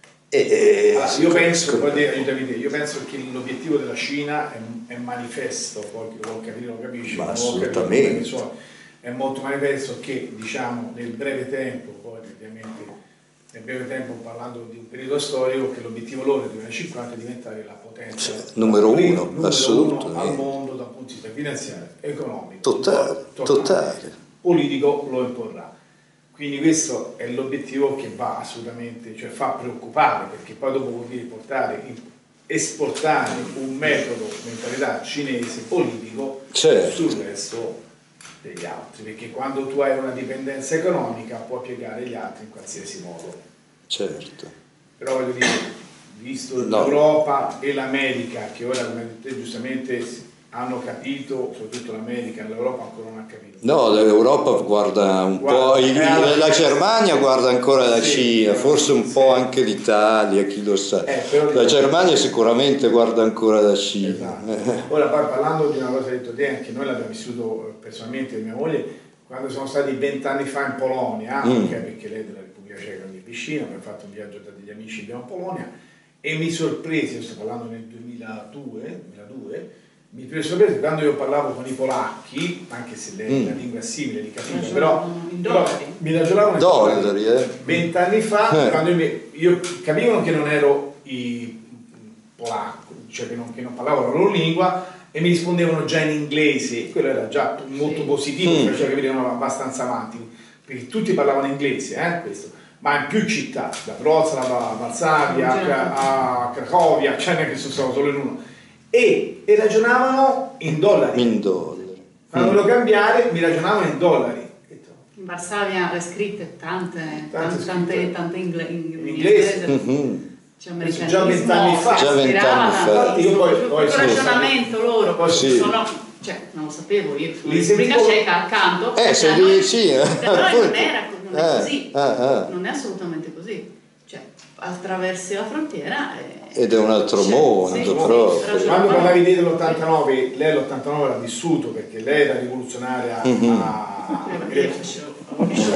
Eh, allora, io, penso, aiutami, io penso che l'obiettivo della Cina è, è manifesto, poi chi lo vuol capire lo capisce, ma chi lo vuol capire, assolutamente. so, è molto manifesto che diciamo nel breve tempo, poi ovviamente nel breve tempo parlando di un periodo storico, che l'obiettivo loro nel duemilacinquanta è diventare la potenza cioè, numero la, uno, numero assolutamente. uno al mondo dal punto di vista finanziario, economico, Totale, totale, totale. politico lo imporrà. Quindi questo è l'obiettivo che va assolutamente, cioè fa preoccupare, perché poi dopo vuol dire portare, esportare un metodo, mentalità cinese politico certo. sul resto degli altri, perché quando tu hai una dipendenza economica puoi piegare gli altri in qualsiasi modo. Certo. Però voglio dire, visto No. l'Europa e l'America, che ora come hai detto te giustamente hanno capito, soprattutto l'America, l'Europa ancora non ha capito. No, l'Europa guarda un Guarda, po', il- eh, la Germania guarda ancora la sì, Cina, forse un sì. po' anche l'Italia, chi lo sa. Eh, però La dico- Germania sicuramente guarda ancora la Cina. Esatto. Eh. Ora poi parlando di una cosa che hai detto te, anche noi l'abbiamo vissuto personalmente, mia moglie, quando sono stati vent'anni fa in Polonia, Mm. okay, perché lei è della Repubblica Ceca, quindi è vicino, abbiamo fatto un viaggio da degli amici abbiamo in Polonia, e mi sorprese, io sto parlando nel duemiladue, duemiladue mi prese sorpresa quando io parlavo con i polacchi, anche se lei, Mm. la lingua è simile, li capivo, Ragionano però, in però dollari. mi ragionavano Dollari, eh. vent'anni fa, Eh. quando io, mi, io capivano che non ero i polacco, cioè che non, che non parlavo la loro lingua, e mi rispondevano già in inglese, quello era già molto Sì. positivo, Mm. mi faceva capire che erano abbastanza avanti, perché tutti parlavano inglese, eh, questo, ma in più città, da Wrocław a Varsavia, a, Cra- a Cracovia, cioè non è che sono stato solo in uno, e, e ragionavano in dollari, In dollari. quando Mm. volevo cambiare mi ragionavano in dollari. In Varsavia le scritte tante, Tante tante, tante, scritte. tante ingle- in, In inglese. Mhm. C'è Questo già vent'anni fa. Già vent'anni fa. Infatti io poi- poi il sì, ragionamento loro, poi sì. sono, cioè non lo sapevo, io sono Li in Repubblica sentivo- Ceca accanto, Eh, sei da lì noi- vicino. da noi non appunto. era non è Eh, così, ah, ah. non è assolutamente così, cioè attraversi la frontiera e... Ed è un altro Cioè, mondo sì, proprio. sì, Quando parlavi te dell'ottantanove, lei l'ottantanove l'ha vissuto perché lei era rivoluzionaria Mhm. a... Eh, io facevo- ho vissuto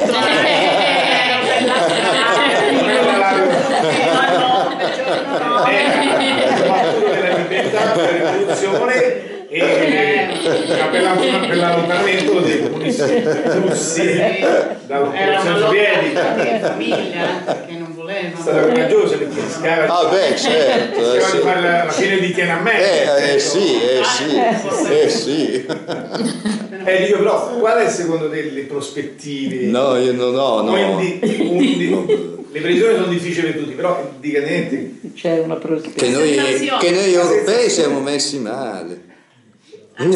della libertà, della rivoluzione e per la- per l'allontanamento dei comunisti russi era dall'occupazione una lotta sovietica. di famiglia che non È stata volevano. coraggiosa perché rischiava di- Ah beh, certo. Eh, rischiava sì. di fare la la fine di Tiananmen. Eh, eh, sì, eh sì, eh sì. Eh, dico, però, qual è secondo te le prospettive? No, io non ho, no. Quindi, quindi, le previsioni sono difficili per tutti, però indicativamente C'è una prospettiva. Che noi, Sensazione. che noi europei siamo messi male. Eh,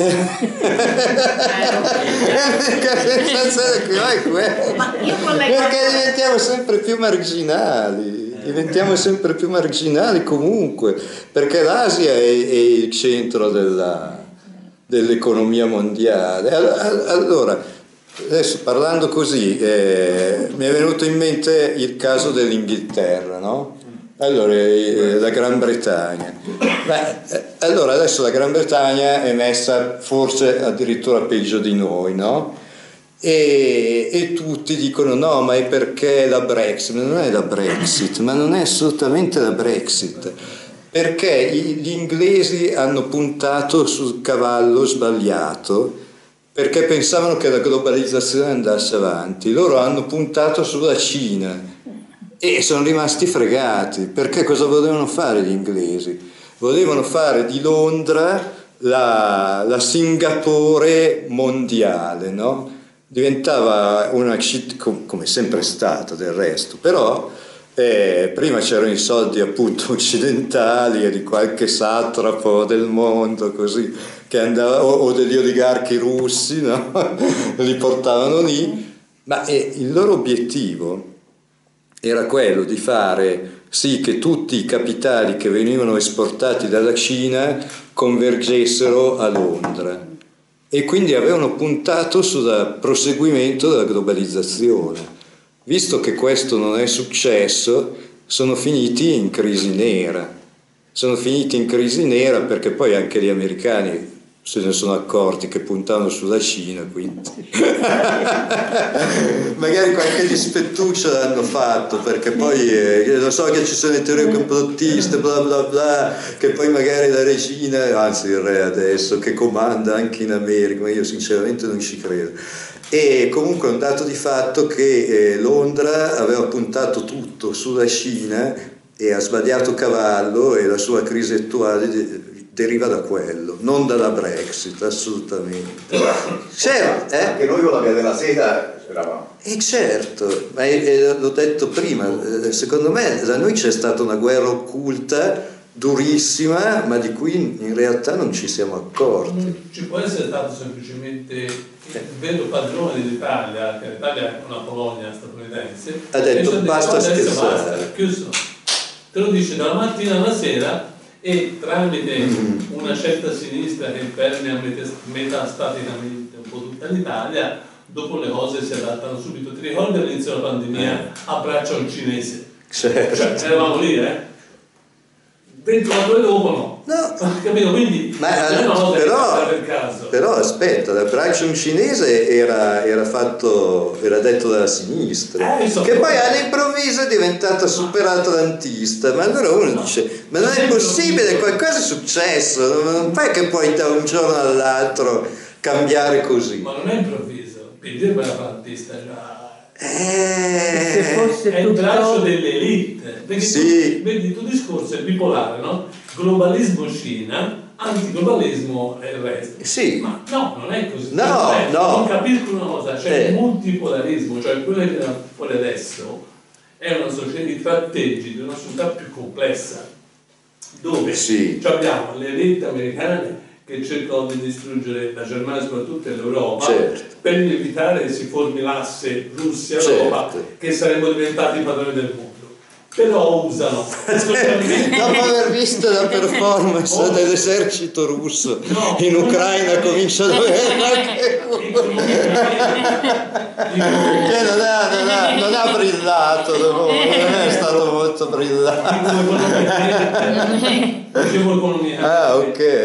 L'unica sensazione che ho è quella. Ma io collego- Perché diventiamo sempre più marginali, diventiamo sempre più marginali comunque, perché l'Asia è, è il centro della, dell'economia mondiale. All- Allora, adesso parlando così, eh, mi è venuto in mente il caso dell'Inghilterra, no? Allora, eh, la Gran Bretagna. Beh, eh, allora adesso la Gran Bretagna è messa forse addirittura peggio di noi, no? E, e tutti dicono no, ma è perché la Brexit. Ma non è la Brexit, ma non è assolutamente la Brexit, perché gli inglesi hanno puntato sul cavallo sbagliato, perché pensavano che la globalizzazione andasse avanti. Loro hanno puntato sulla Cina e sono rimasti fregati, perché cosa volevano fare gli inglesi? Volevano fare di Londra la, la Singapore mondiale, no? Diventava una città, come sempre stata del resto, però eh, prima c'erano i soldi appunto occidentali e di qualche satrapo del mondo così, che andava, o, o degli oligarchi russi, no? Li portavano lì, ma eh, il loro obiettivo era quello di fare sì che tutti i capitali che venivano esportati dalla Cina convergessero a Londra. E quindi avevano puntato sul proseguimento della globalizzazione. Visto che questo non è successo, sono finiti in crisi nera. Sono finiti in crisi nera perché poi anche gli americani se ne sono accorti che puntavano sulla Cina, quindi magari qualche dispettuccio l'hanno fatto, perché poi eh, lo so che ci sono le teorie complottiste, bla bla bla, che poi magari la regina, anzi il re adesso, che comanda anche in America, ma io sinceramente non ci credo. E comunque è un dato di fatto che eh, Londra aveva puntato tutto sulla Cina e ha sbagliato cavallo, e la sua crisi attuale de- deriva da quello, non dalla Brexit, assolutamente. Certo, eh? Anche noi con la via della seta eravamo. E certo, ma eh, l'ho detto prima, eh, secondo me da noi c'è stata una guerra occulta durissima, ma di cui in realtà non ci siamo accorti. Non ci può essere stato semplicemente il vero padrone dell'Italia, che l'Italia è una colonia statunitense, ha detto basta scherzare, basta, chiuso. Te lo dice dalla mattina alla sera, e tramite mm. una certa sinistra che permea metastaticamente un po' tutta l'Italia, dopo le cose si adattano subito. Ti ricordi all'inizio della pandemia, eh. abbraccia un cinese? Certo. Cioè, eravamo lì, eh? ventiquattro ore dopo no. No. Capito? Quindi ma, non è una cosa però, per caso. Però aspetta, l'abbraccio un cinese era, era fatto, era detto dalla sinistra, eh, so, che poi all'improvviso è diventata super atlantista, ma allora uno dice, ma non è possibile, qualcosa è successo, non fai che poi da un giorno all'altro cambiare così. Ma non è improvviso, per dirmi atlantista già. Eh, se fosse è il tutto... braccio delle elite, vedi, sì. tu, vedi il tuo discorso è bipolare, no? Globalismo Cina, antiglobalismo e il resto. Sì. Ma no, non è così. No, non, è, no. non capisco una cosa, c'è eh. il multipolarismo, cioè quello che viene fuori adesso è una società di tratteggi di una società più complessa, dove sì. abbiamo le elite americane che cercano di distruggere la Germania, soprattutto l'Europa, certo. per evitare che si formi l'asse Russia-Europa, certo. che saremmo diventati i padroni del mondo. Però usano dopo aver visto la performance oh. dell'esercito russo no, in Ucraina comincia a dover anche che non ha, non, ha, non ha brillato, non è stato molto brillante. Dicevo economicamente, ah ok,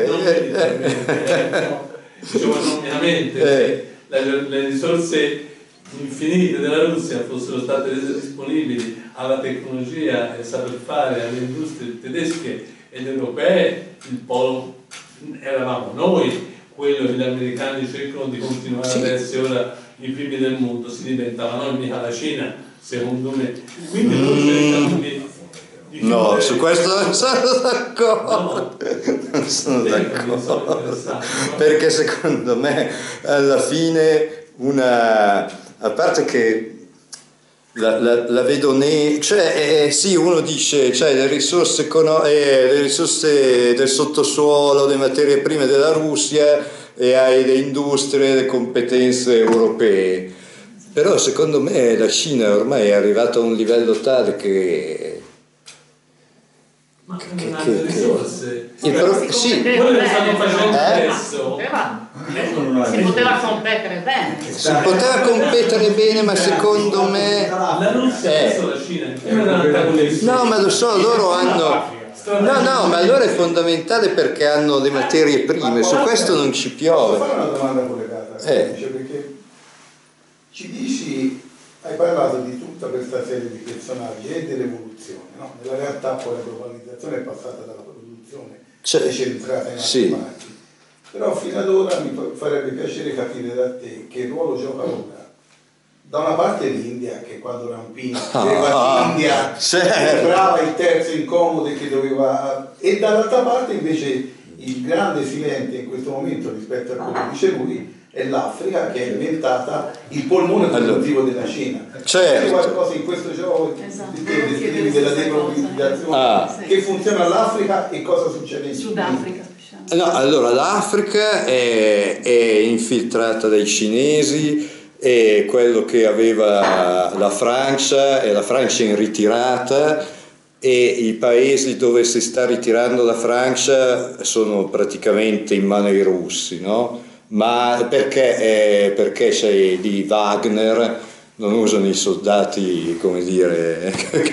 dicevo economicamente eh. le, le risorse infinite della Russia fossero state rese disponibili alla tecnologia e al saper fare alle industrie tedesche ed europee, il polo eravamo noi, quello che gli americani cercano di continuare sì. ad essere ora i primi del mondo, si diventava noi mica la Cina, secondo me. Quindi noi cerchiamo di, di no, chiudere... su questo non sono d'accordo, no. non sono d'accordo, perché secondo me alla fine una... a parte che la, la, la vedo ne... cioè eh, sì, uno dice cioè le risorse econo- eh, le risorse del sottosuolo, le materie prime della Russia, e hai le industrie, le competenze europee, però secondo me la Cina ormai è arrivata a un livello tale che ma che, non ha le risorse. Il pro- sì. Quello che stanno facendo eh? adesso. Si poteva competere bene. Si poteva competere bene, ma secondo me la Russia è adesso la Cina. No, ma lo so, loro hanno no, no, ma allora è fondamentale perché hanno le materie prime, su questo non ci piove. Posso fare una domanda collegata? Eh. Perché ci dici, hai parlato di tutta questa serie di personaggi e dell'evoluzione, no? Nella realtà poi la globalizzazione è passata dalla produzione decentrata in altre sì. parti. Però fino ad ora mi farebbe piacere capire da te che ruolo gioca ora. Da una parte l'India, che quando Rampini aveva ah, l'India certo. sembrava il terzo incomodo che doveva... E dall'altra parte invece il grande silente in questo momento rispetto a quello che dice lui è l'Africa, che è diventata il polmone produttivo allora, della Cina. Certo. C'è qualcosa in questo gioco esatto. di, della deglobalizzazione ah. che funziona all'Africa e cosa succede in Sudafrica? No, allora l'Africa è, è infiltrata dai cinesi, è quello che aveva la Francia, e la Francia è in ritirata, e i paesi dove si sta ritirando la Francia sono praticamente in mano ai russi, no? Ma perché, eh, perché c'è di Wagner, non usano i soldati, come dire,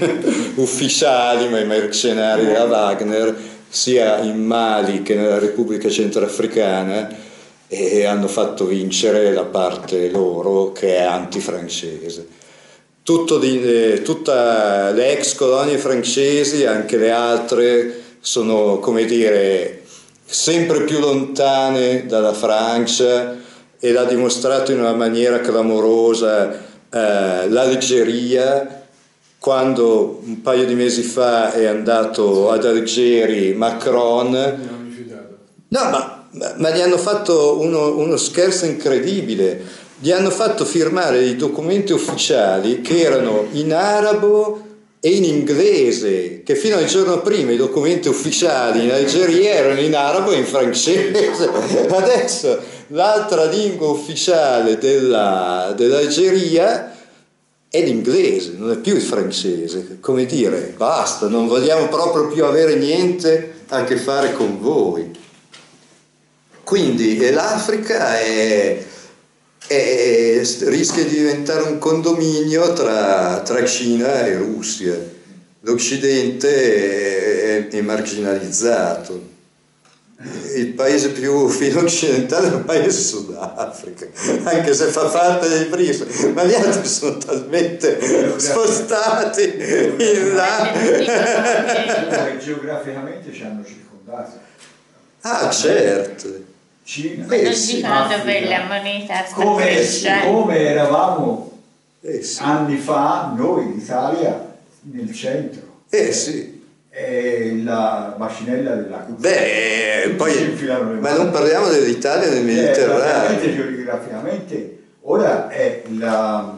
ufficiali, ma i mercenari della Wagner, sia in Mali che nella Repubblica Centrafricana, e hanno fatto vincere la parte loro che è antifrancese. Tutto di, eh, tutte le ex colonie francesi, anche le altre, sono, come dire, sempre più lontane dalla Francia, e l'ha dimostrato in una maniera clamorosa eh, l'Algeria, quando un paio di mesi fa è andato ad Algeri Macron. No, ma, ma gli hanno fatto uno, uno scherzo incredibile. Gli hanno fatto firmare dei documenti ufficiali che erano in arabo e in inglese, che fino al giorno prima i documenti ufficiali in Algeria erano in arabo e in francese. Adesso l'altra lingua ufficiale della, dell'Algeria è l'inglese, non è più il francese. Come dire, basta, non vogliamo proprio più avere niente a che fare con voi. Quindi l'Africa è, è, rischia di diventare un condominio tra, tra Cina e Russia. L'Occidente è, è marginalizzato. Il paese più filo occidentale è il paese Sudafrica, anche se fa parte dei B R I C S, ma gli altri sono talmente spostati in là. Geograficamente ci hanno circondato. Ah, certo. Cina, quello eh, sì, dicono dove Africa. la moneta sta come, crescendo. come eravamo Eh sì. anni fa noi d'Italia nel centro. Eh sì. È la bacinella dell'acqua. Beh, poi, ma non parliamo dell'Italia nel Mediterraneo. Eh, geograficamente ora è la,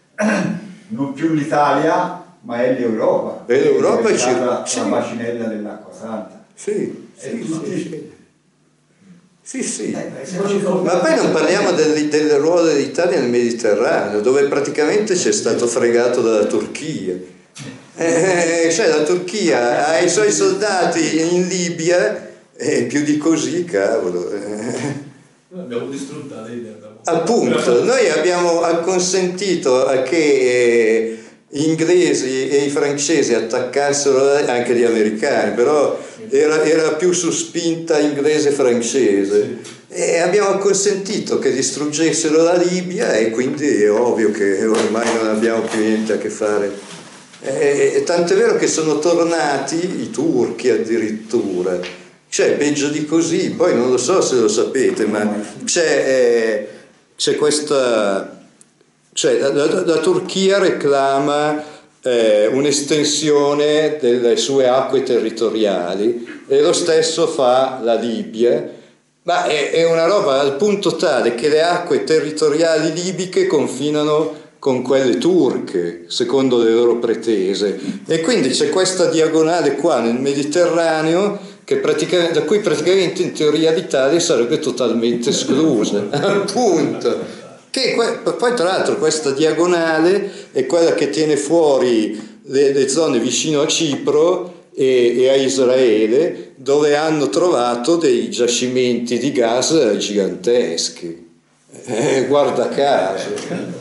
non più l'Italia, ma è l'Europa. E l'Europa è ci... la, sì. la bacinella dell'acqua santa. Sì, sì, tutti... sì. Sì, sì. Eh, ma poi non parliamo del, del ruolo dell'Italia nel Mediterraneo, dove praticamente c'è stato fregato dalla Turchia. Eh, cioè la Turchia ha i suoi soldati in Libia e più di così, cavolo. Noi abbiamo distrutto la Libia. Appunto, noi abbiamo acconsentito a che eh, gli inglesi e i francesi attaccassero, anche gli americani, però era, era più su spinta inglese-francese, e abbiamo acconsentito che distruggessero la Libia, e quindi è ovvio che ormai non abbiamo più niente a che fare. E tant'è vero che sono tornati i turchi addirittura, cioè peggio di così. Poi non lo so se lo sapete, ma c'è, eh, c'è questa, cioè la, la, la Turchia reclama eh, un'estensione delle sue acque territoriali, e lo stesso fa la Libia, ma è, è una roba al punto tale che le acque territoriali libiche confinano con quelle turche, secondo le loro pretese, e quindi c'è questa diagonale qua nel Mediterraneo che praticamente, da cui praticamente in teoria l'Italia sarebbe totalmente esclusa, appunto. Che poi tra l'altro questa diagonale è quella che tiene fuori le, le zone vicino a Cipro e, e a Israele, dove hanno trovato dei giacimenti di gas giganteschi, eh, guarda caso.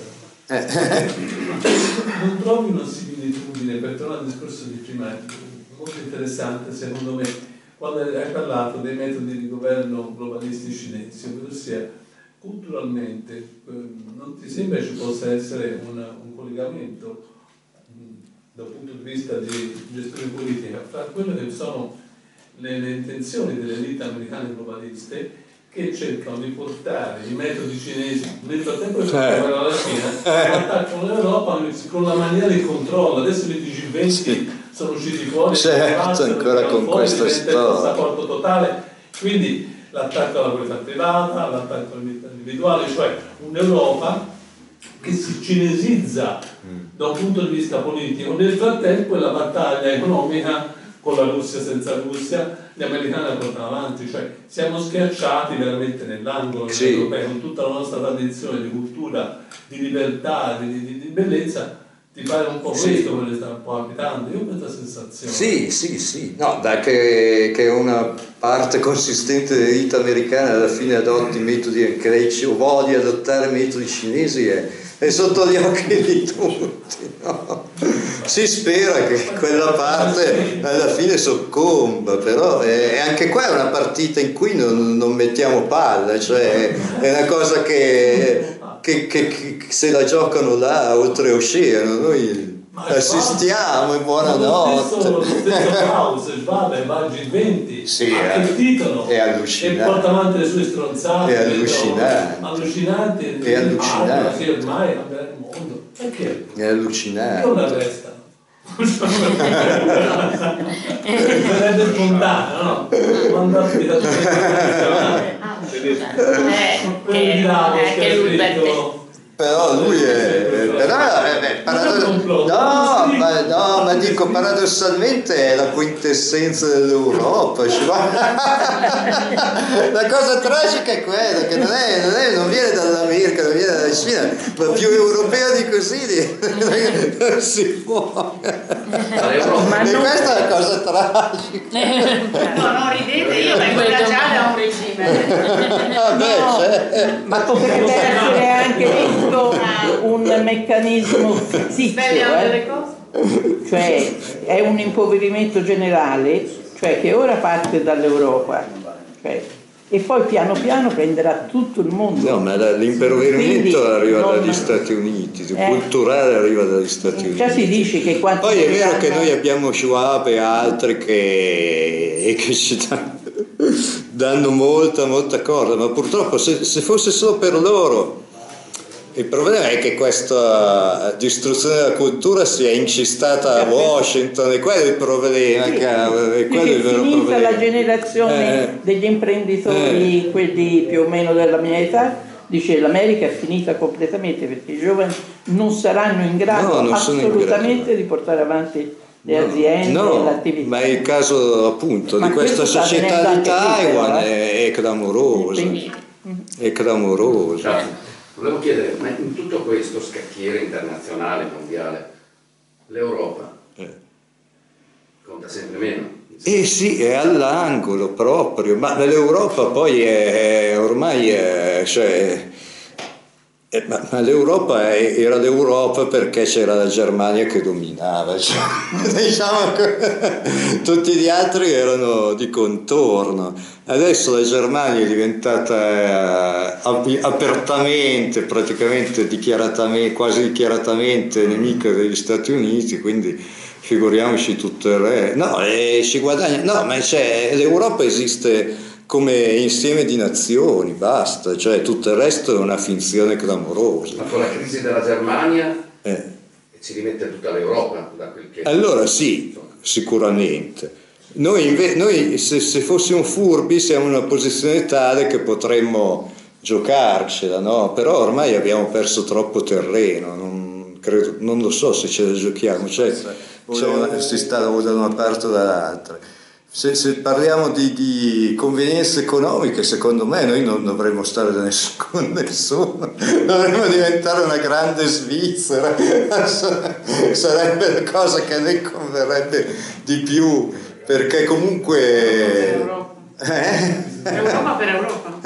Non trovi una similitudine, per tornare al discorso di prima, molto interessante secondo me, quando hai parlato dei metodi di governo globalisti cinesi, ovvero sia culturalmente eh, non ti sembra ci possa essere un, un collegamento mh, dal punto di vista di gestione politica fra quelle che sono le, le intenzioni delle elite americane globaliste che cercano di portare i metodi cinesi nel frattempo che fanno la Cina attaccano l'Europa con la maniera di controllo. Adesso i G venti sì. sono usciti fuori, certo, ancora con fuori, questa storia, il passaporto totale, quindi l'attacco alla proprietà privata, l'attacco all'individuale, cioè un'Europa che si cinesizza mm. da un punto di vista politico. Nel frattempo è la battaglia economica con la Russia senza Russia, gli americani la portano avanti, cioè siamo schiacciati veramente nell'angolo sì. europeo, con tutta la nostra tradizione di cultura, di libertà, di, di, di bellezza. Ti pare un po' sì. questo quello che sta un po' abitando? Io ho questa sensazione. Sì, sì, sì. No, da che, che una parte consistente dell'elite americana alla fine adotti metodi anche o voglia adottare metodi cinesi è, è sotto gli occhi di tutti, no? Si spera che quella parte alla fine soccomba, però è, anche qua è una partita in cui non, non mettiamo palla, cioè è una cosa che Che, che, che se la giocano là oltreoceano, noi assistiamo e buonanotte. Lo stesso House, il padre, va al G venti, sì, attitano è allucinante. E porta avanti le sue stronzate. È allucinante. Allucinante. È allucinante. Che ormai cambierà il mondo. Perché? È allucinante. Non arresta. Sarebbe spontaneo, no? Mandarti da però lui è però è, è parado- no, ma, no ma dico paradossalmente è la quintessenza dell'Europa. La cosa tragica è quella che non, è, non, è, non viene dall'America, non viene dalla Cina, ma più europeo di così non si può. Ma e non... questa è la cosa tragica. No, no, ridete, io vengo da già da un regime. Vabbè, no, cioè... ma potrebbe essere anche questo un meccanismo fittizio, eh? Cioè è un impoverimento generale, cioè che ora parte dall'Europa, cioè, e poi piano piano prenderà tutto il mondo. No, ma l'impoverimento arriva non... dagli Stati Uniti, il eh? culturale arriva dagli Stati Uniti. Già si dice che quanto poi è vero che noi abbiamo Schwab e altri che, che ci danno, danno molta molta cosa, ma purtroppo se, se fosse solo per loro. Il problema è che questa distruzione della cultura si è incistata a Washington, e quello è il problema, sì, cavolo, è quello sì, il vero finita problema. La generazione eh, degli imprenditori, eh. quelli più o meno della mia età, dice l'America è finita completamente perché i giovani non saranno in grado no, assolutamente in grado. di portare avanti le no, aziende no, e l'attività. Ma il caso appunto ma di questa società di Taiwan qui, è, è clamoroso, è clamoroso. Volevo chiedere, ma in tutto questo scacchiere internazionale, mondiale, l'Europa eh. conta sempre meno? Eh sì, è all'angolo proprio, ma l'Europa poi è, è ormai è, cioè, è, ma, ma l'Europa è, era l'Europa perché c'era la Germania che dominava, cioè, diciamo che tutti gli altri erano di contorno. Adesso la Germania è diventata eh, apertamente, praticamente dichiaratamente, quasi dichiaratamente nemica degli Stati Uniti, quindi figuriamoci tutto il re. No, eh, si guadagna. No, ma c'è, l'Europa esiste come insieme di nazioni, basta, cioè tutto il resto è una finzione clamorosa. Ma con la crisi della Germania eh. ci rimette tutta l'Europa da quel che... Allora sì, sicuramente. Noi, inve- noi se, se fossimo furbi siamo in una posizione tale che potremmo giocarcela, no? Però ormai abbiamo perso troppo terreno, non, credo, non lo so se ce la giochiamo, cioè, cioè si sta da una parte o dall'altra. Se, se parliamo di, di convenienze economiche, secondo me noi non dovremmo stare da nessuno, con nessuno, dovremmo diventare una grande Svizzera, sarebbe la cosa che a noi converrebbe di più. Perché comunque Europa eh? Europa per Europa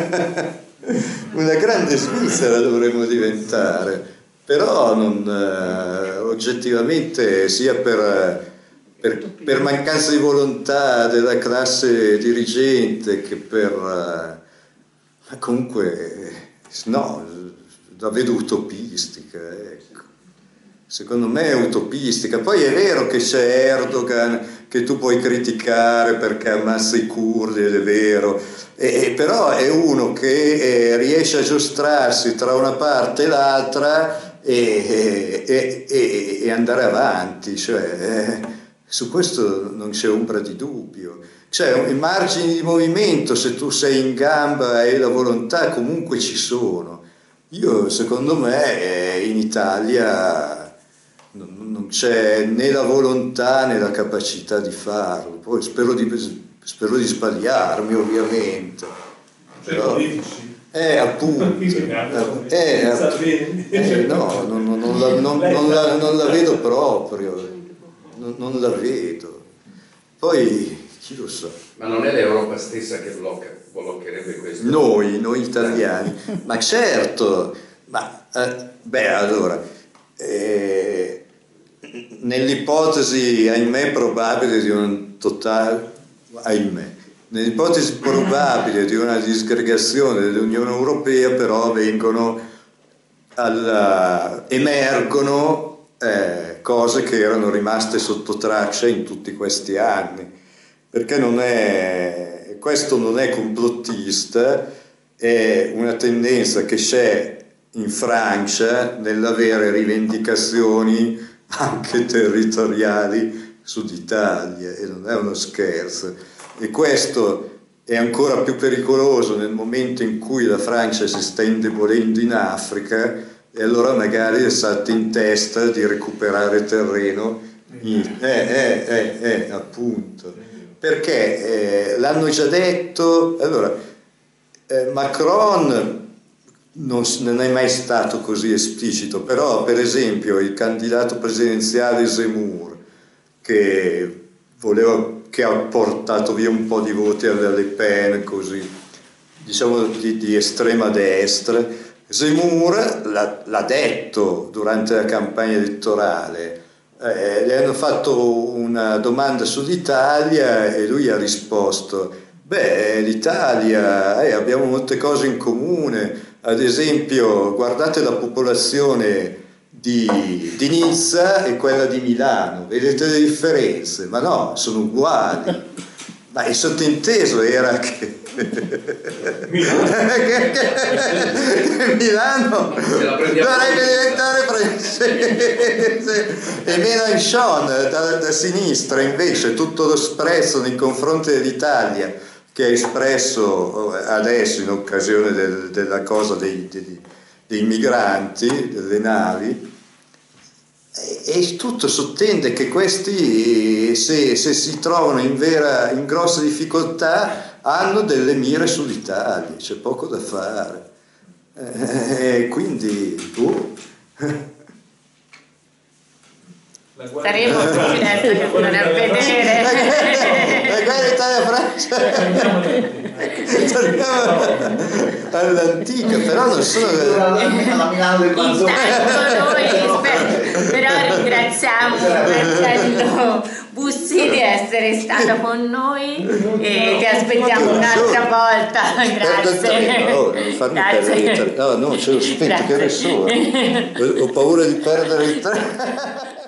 una grande Svizzera dovremmo diventare, però non, eh, oggettivamente sia per, per, per mancanza di volontà della classe dirigente che per, comunque no, la vedo utopistica, ecco. Secondo me è utopistica. Poi è vero che c'è Erdogan che tu puoi criticare perché ammazza i curdi, ed è vero, e, però è uno che eh, riesce a giostrarsi tra una parte e l'altra e, e, e, e andare avanti, cioè, eh, su questo non c'è ombra di dubbio. Cioè, i margini di movimento, se tu sei in gamba e la volontà, comunque ci sono. Io, secondo me, in Italia non c'è né la volontà né la capacità di farlo. Poi spero di, spero di sbagliarmi, ovviamente. Però, eh, appunto, eh, eh, no, non, non, non, la, non, non, la, non la vedo proprio, non, non la vedo. Poi chi lo sa. Ma non è l'Europa stessa che blocca, bloccherebbe questo? Noi, noi italiani. Ma certo, ma eh, beh, allora, eh, nell'ipotesi, ahimè, probabile di un totale, ahimè, nell'ipotesi probabile di una disgregazione dell'Unione Europea, però vengono alla, emergono eh, cose che erano rimaste sotto traccia in tutti questi anni. Perché non è, questo non è complottista, è una tendenza che c'è in Francia nell'avere rivendicazioni anche territoriali Sud Italia, e non è uno scherzo. E questo è ancora più pericoloso nel momento in cui la Francia si sta indebolendo in Africa, e allora magari è stata in testa di recuperare terreno in, eh, eh, eh, eh, appunto. Perché eh, l'hanno già detto, allora eh, Macron non, non è mai stato così esplicito, però per esempio il candidato presidenziale Zemmour, che voleva, che ha portato via un po' di voti alla Le Pen, così, diciamo di, di estrema destra, Zemmour l'ha, l'ha detto durante la campagna elettorale. Eh, gli hanno fatto una domanda sull'Italia e lui ha risposto: beh, l'Italia, eh, abbiamo molte cose in comune, ad esempio guardate la popolazione di, di Nizza e quella di Milano, vedete le differenze? Ma no, sono uguali. Ma il sottinteso era che Milano, che, che Milano dovrebbe diventare francese, e Mélenchon da, da sinistra invece tutto lo sprezzo nei confronti dell'Italia che ha espresso adesso in occasione del, della cosa dei, dei, dei migranti, delle navi, e, e tutto sottende che questi se, se si trovano in, vera, in grosse difficoltà hanno delle mire sull'Italia, c'è poco da fare, e quindi boh. Saremo fortunati che andare a vedere. E qua in Italia Francia torniamo all'antica, però non sono intanto noi però ringraziamo Marcello Bussi di essere stato con noi e ti aspettiamo un'altra volta. Grazie. Grazie. No, no, ce lo spento che ne so. Ho paura di perdere il treno.